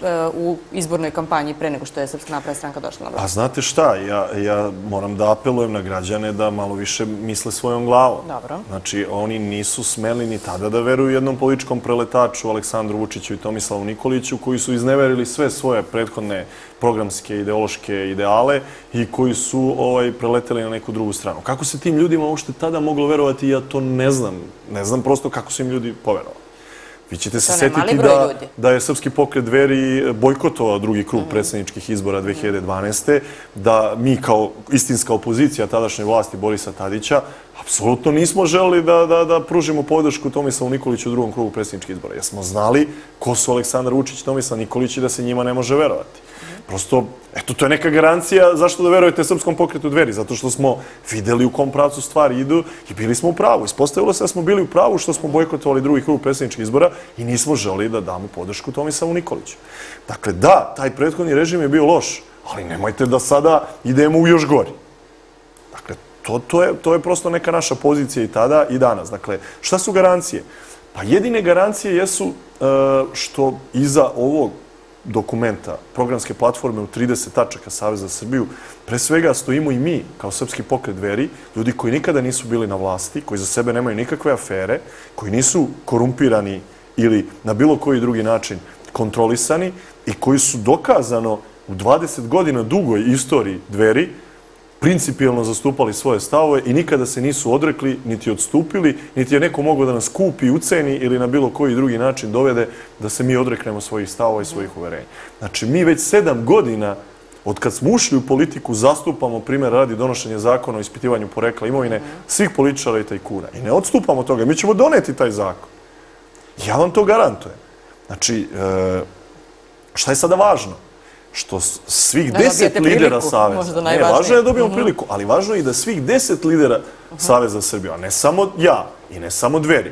u izbornoj kampanji pre nego što je Srpska napredna stranka došla na vlast. A znate šta, ja, ja moram da apelujem na građane da malo više misle svojom glavom. Dobro. Znači, oni nisu smeli ni tada da veruju jednom političkom preletaču Aleksandru Vučiću i Tomislavu Nikoliću, koji su izneverili sve svoje prethodne programske, ideološke ideale i koji su ovaj, preleteli na neku drugu stranu. Kako se tim ljudima uopšte tada moglo verovati, ja to ne znam. Ne znam prosto kako su im ljudi poverovali. Vi ćete se setiti da, da je Srpski pokret Dveri bojkotovao drugi krug predsjedničkih izbora dve hiljade dvanaeste. Da mi kao istinska opozicija tadašnje vlasti Borisa Tadića apsolutno nismo želeli da, da, da pružimo podršku Tomislavu Nikoliću u drugom krugu predsjedničkih izbora. Jer smo znali ko su Aleksandar Vučić i Tomislav Nikolić i da se njima ne može verovati. Prosto, eto, to je neka garancija zašto da verujete Srpskom pokretu Dveri. Zato što smo videli u kom pravcu stvari idu i bili smo u pravu. Ispostavilo se da smo bili u pravu što smo bojkotovali drugi krug predsjedničkih izbora i nismo želeli da damo podršku Tomislavu Nikoliću. Dakle, da, taj prethodni režim je bio loš, ali nemojte da sada idemo u još gori. Dakle, to, to, je, to je prosto neka naša pozicija i tada i danas. Dakle, šta su garancije? Pa jedine garancije jesu uh, što iza ovog dokumenta, programske platforme u trideset tačaka Saveza za Srbiju, pre svega stojimo i mi, kao Srpski pokret Dveri, ljudi koji nikada nisu bili na vlasti, koji za sebe nemaju nikakve afere, koji nisu korumpirani ili na bilo koji drugi način kontrolisani i koji su dokazano u dvadeset godina dugoj istoriji Dveri principijelno zastupali svoje stavove i nikada se nisu odrekli, niti odstupili, niti je neko mogao da nas kupi, uceni ili na bilo koji drugi način dovede da se mi odreknemo svojih stavova i svojih uverenja. Znači, mi već sedam godina, od kad smo ušli u politiku, zastupamo, primjer radi donošenja zakona o ispitivanju porekla imovine svih političara i tajkuna. I ne odstupamo toga. Mi ćemo doneti taj zakon. Ja vam to garantujem. Znači, šta je sada važno? Što svih deset lidera Saveza, ne, važno je da dobijemo priliku, ali važno je i da svih deset lidera Saveza za Srbiju, a ne samo ja i ne samo Dveri,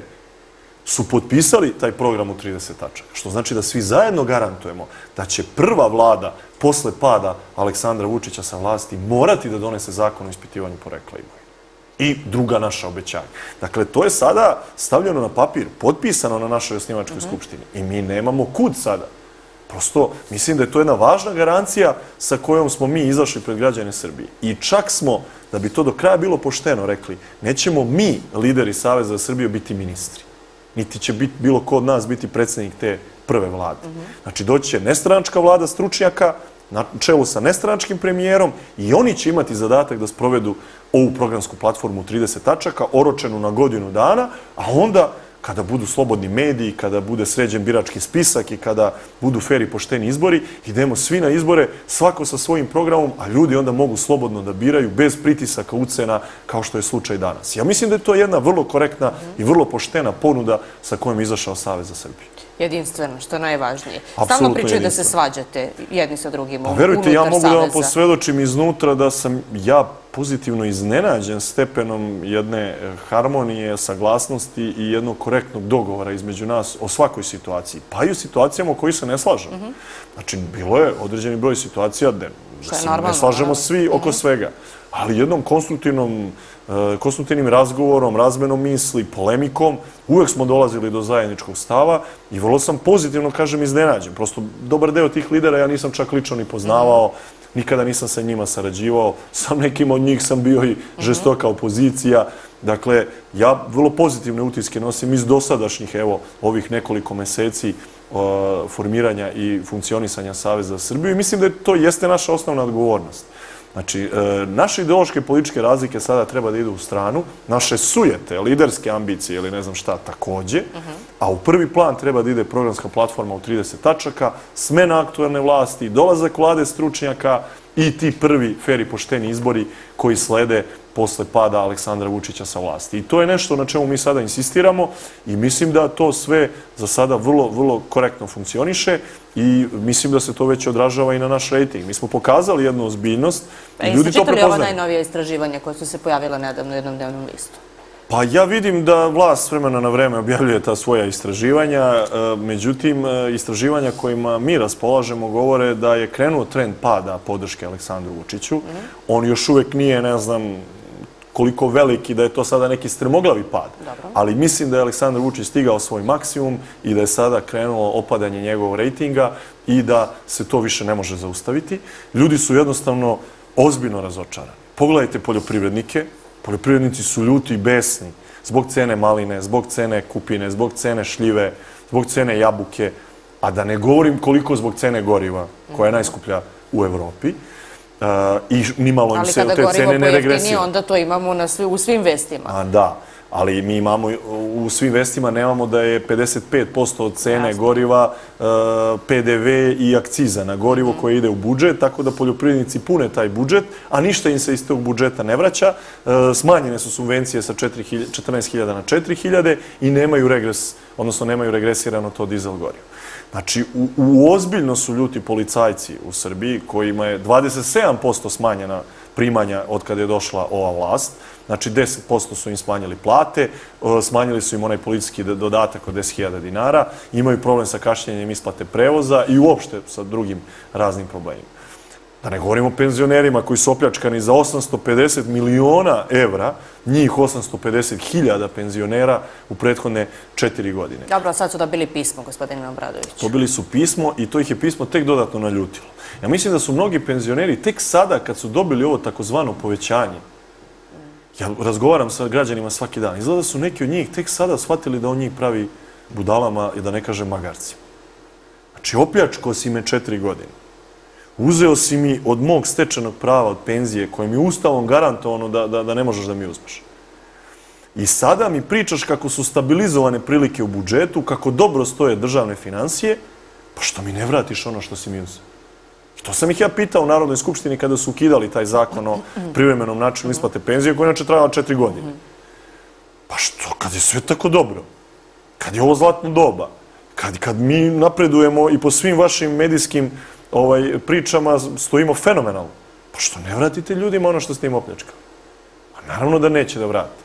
su potpisali taj program u trideset tačaka. Što znači da svi zajedno garantujemo da će prva vlada posle pada Aleksandra Vučića sa vlasti morati da donese zakon o ispitivanju porekla imovine. I druga naša obećanja. Dakle, to je sada stavljeno na papir, potpisano na našoj osnivačkoj skupštini i mi nemamo kud sada. Prosto, mislim da je to jedna važna garancija sa kojom smo mi izašli pred građane Srbije. I čak smo, da bi to do kraja bilo pošteno, rekli, nećemo mi, lideri Saveza za Srbiju, biti ministri. Niti će biti, bilo ko od nas biti predsjednik te prve vlade. Znači, doći će nestranačka vlada stručnjaka, na čelu sa nestranačkim premijerom i oni će imati zadatak da sprovedu ovu programsku platformu u trideset tačaka, oročenu na godinu dana, a onda kada budu slobodni mediji, kada bude sređen birački spisak i kada budu fer i pošteni izbori, idemo svi na izbore, svako sa svojim programom, a ljudi onda mogu slobodno da biraju bez pritisaka, ucena, kao što je slučaj danas. Ja mislim da je to jedna vrlo korektna i vrlo poštena ponuda sa kojom je izašao Savez za Srbiju. Jedinstveno, što je najvažnije. Stalno pričaju da se svađate jedni sa drugima unutar Saveza. Verujte, ja mogu da vam Saveza. posvedočim iznutra da sam ja pozitivno iznenađen stepenom jedne harmonije, saglasnosti i jednog korektnog dogovora između nas o svakoj situaciji. Pa i u situacijama o kojih se ne slažemo. Znači, bilo je određeni broj situacija gde se ne slažemo svi oko svega. Ali jednom konstruktivnom konstruktivnim razgovorom, razmenom misli, polemikom, uvek smo dolazili do zajedničkog stava i vrlo sam pozitivno, kažem, iznenađen. Prosto, dobar deo tih lidera ja nisam čak lično ni poznavao, nikada nisam sa njima sarađivao, sa nekim od njih sam bio i žestoka opozicija. Dakle, ja vrlo pozitivne utiske nosim iz dosadašnjih, evo, ovih nekoliko meseci formiranja i funkcionisanja Saveza za Srbiju i mislim da to jeste naša osnovna odgovornost. Znači, naše ideološke političke razlike sada treba da idu u stranu, naše sujete, liderske ambicije ili ne znam šta takođe, a u prvi plan treba da ide programska platforma u trideset tačaka, smena aktuelne vlasti, dolazak vlade stručnjaka i ti prvi fer i pošteni izbori koji slede posle pada Aleksandra Vučića sa vlasti. I to je nešto na čemu mi sada insistiramo i mislim da to sve za sada vrlo, vrlo korektno funkcioniše i mislim da se to već odražava i na naš rejting. Mi smo pokazali jednu ozbiljnost i ljudi to prepoznaju. Ova najnovija istraživanja koja su se pojavila nedavno u jednom dnevnom listu? Pa ja vidim da vlast s vremena na vreme objavljuje ta svoja istraživanja, međutim, istraživanja kojima mi raspolažemo govore da je krenuo trend pada podrške Aleksandru Vučiću. On još uvek nije, ne znam koliko veliki, da je to sada neki strmoglavi pad. Ali mislim da je Aleksandar Vučić stigao svoj maksimum i da je sada krenulo opadanje njegovog rejtinga i da se to više ne može zaustaviti. Ljudi su jednostavno ozbiljno razočarani. Pogledajte poljoprivrednike. Poljoprivrednici su ljuti i besni zbog cene maline, zbog cene kupine, zbog cene šljive, zbog cene jabuke, a da ne govorim koliko zbog cene goriva, koja je najskuplja u Evropi. I nimalo im se te cene ne regresira. Ali kada gorivo pojeftinije, onda to imamo u svim vestima. Da, Ali mi imamo, u svim vestima nemamo da je pedeset pet posto od cene goriva P D V i akciza na gorivo koje ide u budžet, tako da poljoprivrednici pune taj budžet, a ništa im se iz tog budžeta ne vraća. Smanjene su subvencije sa četrnaest hiljada na četiri hiljade i nemaju regres, odnosno nemaju regresirano to dizel gorivo. Znači, u, u ozbiljno su ljuti policajci u Srbiji kojima je dvadeset sedam posto smanjena primanja od kada je došla ova vlast. Znači, deset posto su im smanjili plate, smanjili su im onaj policijski dodatak od deset hiljada dinara, imaju problem sa kašnjenjem isplate prevoza i uopšte sa drugim raznim problemima. Da ne govorimo o penzionerima koji su opljačkani za osamsto pedeset miliona evra, njih osamsto pedeset hiljada penzionera u prethodne četiri godine. Dobro, a sad su dobili pismo, gospodine Obradović. Dobili su pismo i to ih je pismo tek dodatno naljutilo. Ja mislim da su mnogi penzioneri tek sada, kad su dobili ovo takozvano povećanje, ja razgovaram sa građanima svaki dan, izgleda da su neki od njih tek sada shvatili da on njih pravi budalama i da ne kažem magarcima. Znači, opljačkao si me četiri godine. Uzeo si mi od mog stečenog prava, od penzije, koje mi je ustavom garantovano da, da, da ne možeš da mi uzmeš. I sada mi pričaš kako su stabilizovane prilike u budžetu, kako dobro stoje državne financije, pa što mi ne vratiš ono što si mi uzeo? I to sam ih ja pitao u Narodnoj skupštini kada su ukidali taj zakon o privremenom načinu isplate penzije, koja inače trajala četiri godine. Pa što, kad je sve tako dobro, kad je ovo zlatno doba, kad, kad mi napredujemo i po svim vašim medijskim ovaj, pričama stojimo fenomenalno, pa što ne vratite ljudima ono što ste im opljačkali? Pa naravno da neće da vrate.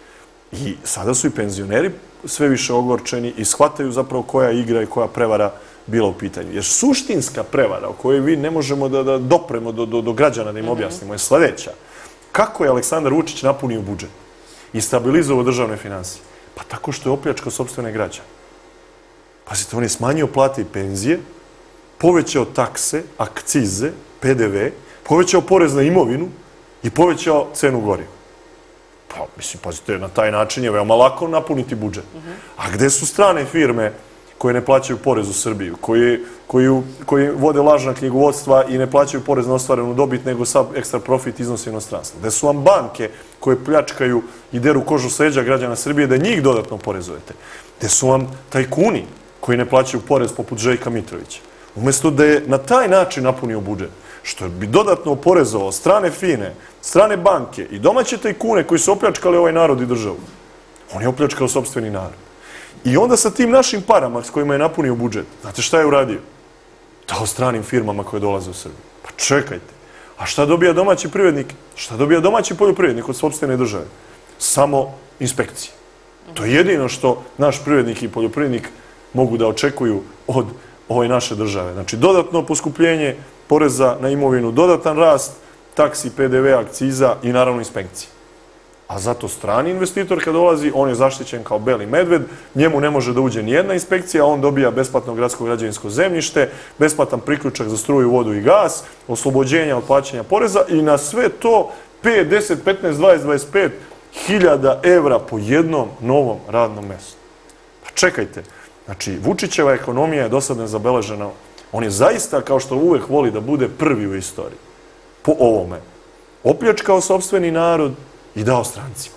I sada su i penzioneri sve više ogorčeni i shvataju zapravo koja igra i koja prevara bila u pitanju. Jer suštinska prevara o kojoj vi ne možemo da, da dopremo do, do, do građana da im objasnimo je sledeća. Kako je Aleksandar Vučić napunio budžet i stabilizovao državne finansije? Pa tako što je opljačkao sopstvene građane. Pazite, on je smanjio plate i penzije, povećao takse, akcize, P D V, povećao porez na imovinu i povećao cenu goriva. Pa, mislim, pazite, na taj način je veoma lako napuniti budžet. A gde su strane firme koje ne plaćaju porez u Srbiju, koji, koji, koji vode lažna knjigovodstva i ne plaćaju porez na ostvarenu dobit, nego sav ekstra profit iznosi inostranstvo? Gde su vam banke koje pljačkaju i deru kožu s leđa građana Srbije da njih dodatno porezujete? Gde su vam tajkuni koji ne plaćaju porez poput Željka Mitrovića? Umesto da je na taj način napunio budžet, što bi dodatno oporezovao strane firme, strane banke i domaće tajkune koji su opljačkali ovaj narod i državu, on je opljačkao sopstveni narod. I onda sa tim našim parama s kojima je napunio budžet, znate šta je uradio? Dao stranim firmama koje dolaze u Srbiju. Pa čekajte, a šta dobija domaći privrednik? Šta dobija domaći poljoprivrednik od sopstvene države? Samo inspekcije. To je jedino što naš privrednik i poljoprivrednik mogu da očekuju od ove naše države. Znači, dodatno poskupljenje poreza na imovinu, dodatan rast taksi, P D V, akciza i naravno inspekcije. A zato strani investitor kad dolazi, on je zaštićen kao beli medved, njemu ne može da uđe ni jedna inspekcija, on dobija besplatno gradsko građevinsko zemljište, besplatan priključak za struju, vodu i gas, oslobođenja od plaćanja poreza i na sve to pet, deset, petnaest, dvadeset, dvadeset pet hiljada evra po jednom novom radnom mestu. Pa čekajte, znači, Vučićeva ekonomija je do sad nezabeležena. On je zaista, kao što uvek voli da bude, prvi u istoriji. Po ovome. Opljačkao sopstveni narod i dao strancima.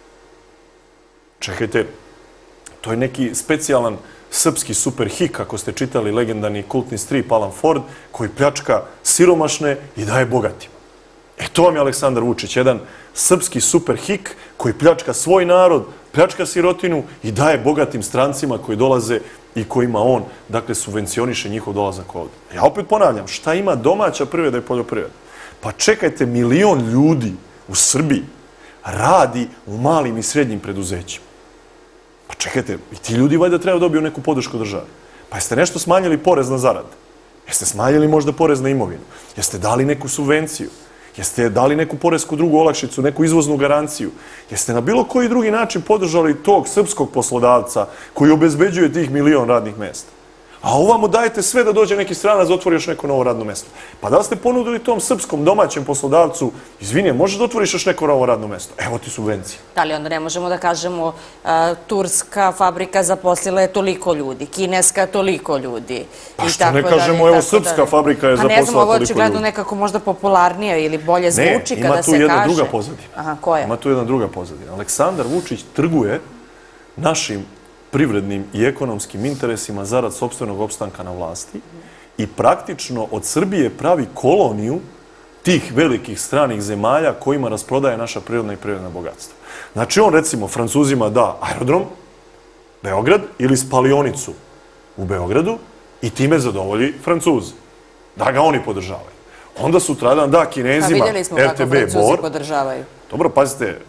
Čekajte, to je neki specijalan srpski superhik, ako ste čitali legendarni kultni strip Alan Ford, koji pljačka siromašne i daje bogatima. E to vam je Aleksandar Vučić, jedan srpski superhik koji pljačka svoj narod, pljačka sirotinu i daje bogatim strancima koji dolaze i kojima on, dakle, subvencioniše njihov dolazak ovde. Ja opet ponavljam, šta ima domaća privreda i poljoprivreda? Pa čekajte, milion ljudi u Srbiji radi u malim i srednjim preduzećima. Pa čekajte, i ti ljudi valjda treba dobiju neku podršku države. Pa jeste nešto smanjili porez na zarade? Jeste smanjili možda porez na imovinu? Jeste dali neku subvenciju? Jeste dali neku poresku drugu olakšicu, neku izvoznu garanciju? Jeste na bilo koji drugi način podržali tog srpskog poslodavca koji obezbeđuje tih milion radnih mesta? A ovamo dajete sve da dođe neki stranac da otvori još neko novo radno mesto. Pa da li ste ponudili tom srpskom domaćem poslodavcu, izvini, možeš da otvoriš još neko novo radno mesto? Evo ti subvencije. Da li onda ne možemo da kažemo turska fabrika zaposlila je toliko ljudi, kineska toliko ljudi. Pa što ne kažemo, evo srpska fabrika je zaposlila toliko ljudi. Pa ne znam, ovo je očigledno nekako možda popularnije ili bolje zvuči kada se kaže. Ne, ima tu jedna druga pozadina. Aha, koja? Ima tu jedna druga pozadina. Aleksandar Vučić trguje našim privrednim i ekonomskim interesima zarad sopstvenog opstanka na vlasti i praktično od Srbije pravi koloniju tih velikih stranih zemalja kojima rasprodaje naša prirodna i privredna bogatstva. Znači on recimo Francuzima da aerodrom, Beograd ili spalionicu u Beogradu i time zadovolji Francuzi. Da ga oni podržavaju. Onda sutradan da Kinezima R T B Bor. Dobro, pazite,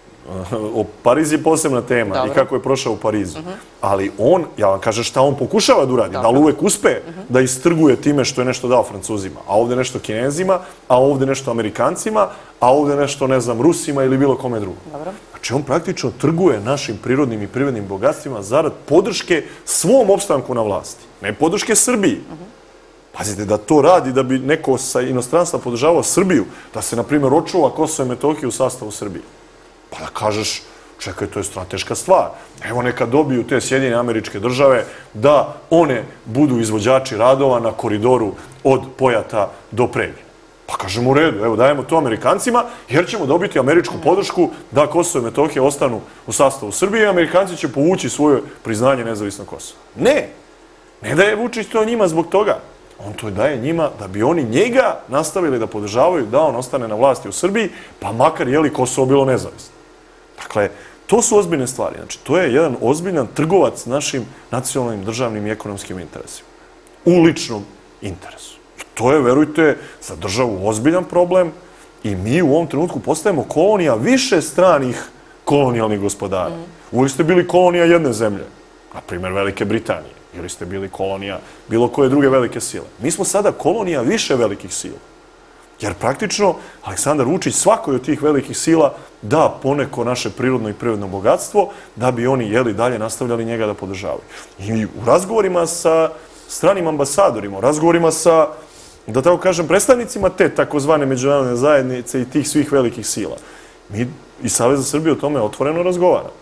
Pariz je posebna tema i kako je prošao u Parizu. Ali on, ja vam kažem šta on pokušava da uradi, da li uvek uspe da istrguje time što je nešto dao Francuzima, a ovde nešto Kinezima, a ovde nešto Amerikancima, a ovde nešto, ne znam, Rusima ili bilo kome drugom. Znači on praktično trguje našim prirodnim i privrednim bogatstvima zarad podrške svom opstanku na vlasti. Ne podrške Srbiji. Pazite, da to radi da bi neko sa inostranstva podržavao Srbiju, da se, na primjer, očuva Kosovo i Metohiju u sastavu Srbije. Pa da kažeš, čekaj, to je strateška stvar. Evo neka dobiju te Sjedinjene Američke Države da one budu izvođači radova na koridoru od Pojata do Preljine. Pa kažemo u redu, evo dajemo to Amerikancima jer ćemo dobiti američku podršku da Kosovo i Metohija ostanu u sastavu Srbije i Amerikanci će povući svoje priznanje nezavisnog Kosova. Ne, ne daje Vučić to njima zbog toga. On to daje njima da bi oni njega nastavili da podržavaju da on ostane na vlasti u Srbiji, pa makar je li Kosovo bilo nezavisno. Dakle, to su ozbiljne stvari. Znači, to je jedan ozbiljan trgovac našim nacionalnim, državnim i ekonomskim interesima. U ličnom interesu. I to je, verujte, za državu ozbiljan problem i mi u ovom trenutku postajemo kolonija više stranih kolonijalnih gospodara. Uvijek ste bili kolonija jedne zemlje, na primjer Velike Britanije, ili ste bili kolonija bilo koje druge velike sile. Mi smo sada kolonija više velikih sila. Jer praktično Aleksandar Vučić svakoj od tih velikih sila da poneko naše prirodno i privredno bogatstvo da bi oni jeli dalje nastavljali njega da podržavaju. I u razgovorima sa stranim ambasadorima, u razgovorima sa, da tako kažem, predstavnicima te takozvane međunarodne zajednice i tih svih velikih sila, mi i Savez za Srbiju o tome otvoreno razgovaramo.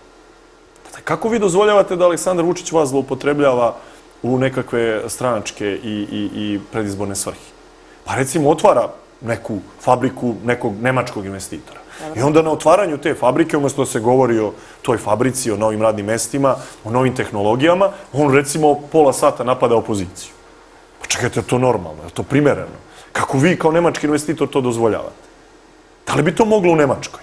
Kako vi dozvoljavate da Aleksandar Vučić vas zloupotrebljava u nekakve stranačke i predizborne svrhe? Pa recimo otvara neku fabriku nekog nemačkog investitora. I onda na otvaranju te fabrike, umjesto da se govori o toj fabrici, o novim radnim mestima, o novim tehnologijama, on recimo pola sata napada opoziciju. Pa čekajte, je to normalno, je to primereno? Kako vi kao nemački investitor to dozvoljavate? Da li bi to moglo u Nemačkoj?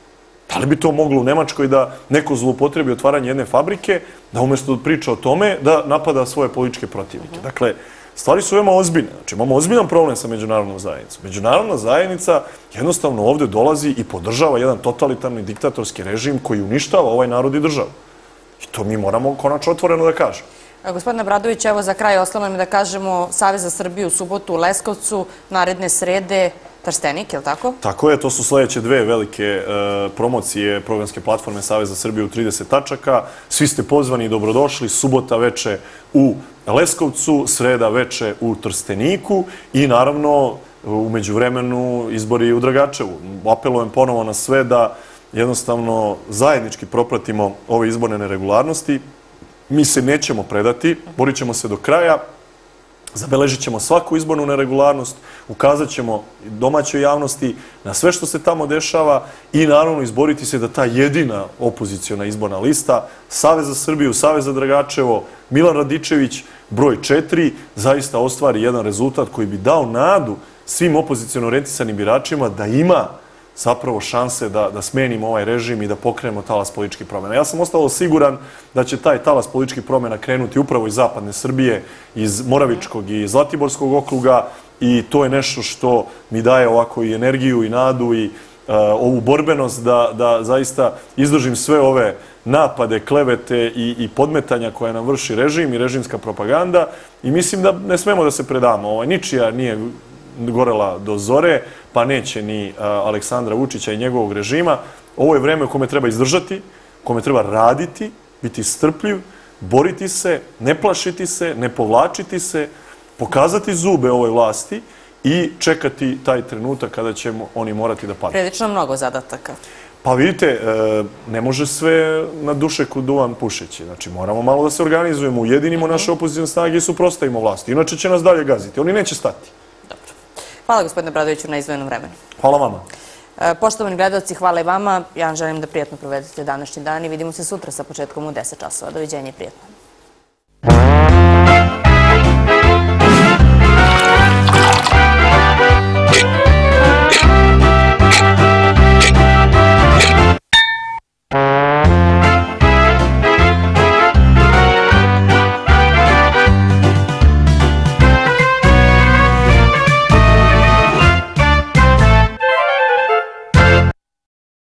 Da li bi to moglo u Nemačkoj da neko zloupotrebi otvaranje jedne fabrike, da umjesto da priča o tome, da napada svoje političke protivnike? Dakle, stvari su veoma ozbiljne. Znači, imamo ozbiljan problem sa međunarodnom zajednicom. Međunarodna zajednica jednostavno ovde dolazi i podržava jedan totalitarni diktatorski režim koji uništava ovaj narod i državu. I to mi moramo konačno otvoreno da kažemo. Gospodine Obradović, evo za kraj ostalo mi da kažemo Savez za Srbiju u subotu u Leskovcu, naredne srede Trstenik, je li tako? Tako je, to su sledeće dve velike promocije programske platforme Savez za Srbiju u trideset tačaka. Svi ste pozvani i dobrodošli, subota veče u Leskovcu, sreda veče u Trsteniku i naravno u međuvremenu izbori u Dragačevu. Apelujem ponovo na sve da jednostavno zajednički propratimo ove izborne neregularnosti. Mi se nećemo predati, borit ćemo se do kraja, zabeležit ćemo svaku izbornu neregularnost, ukazat ćemo domaćoj javnosti na sve što se tamo dešava i naravno izboriti se da ta jedina opoziciona izborna lista, Savez za Srbiju, Savez za Dragačevo, Milan Radičević, broj četiri, zaista ostvari jedan rezultat koji bi dao nadu svim opoziciono orijentisanim biračima da ima zapravo šanse da smenimo ovaj režim i da pokrenemo talas političkih promjena. Ja sam ostalo siguran da će taj talas političkih promjena krenuti upravo iz zapadne Srbije, iz Moravičkog i Zlatiborskog okruga i to je nešto što mi daje ovako i energiju i nadu i ovu borbenost da zaista izdržim sve ove napade, klevete i podmetanja koje nam vrši režim i režimska propaganda i mislim da ne smemo da se predamo. Ničija nije gorela do zore, pa neće ni Aleksandra Vučića i njegovog režima. Ovo je vreme u kome treba izdržati, u kome treba raditi, biti strpljiv, boriti se, ne plašiti se, ne povlačiti se, pokazati zube ovoj vlasti i čekati taj trenutak kada će oni morati da padnu. Prilično mnogo zadataka. Pa vidite, ne može sve na dušeku duvan pušeći. Znači, moramo malo da se organizujemo, ujedinimo naše opozicijne snage i suprotstavimo vlasti. Inače će nas dalje gaziti. Oni neće stati. Dobro. Hvala gospodine Obradoviću na izdvojenom vremenu. Hvala vama. Poštovani gledalci, hvala i vama. Ja vam želim da prijatno provedete današnji dan i vidimo se sutra sa početkom u deset časova. Doviđenja i prijatno.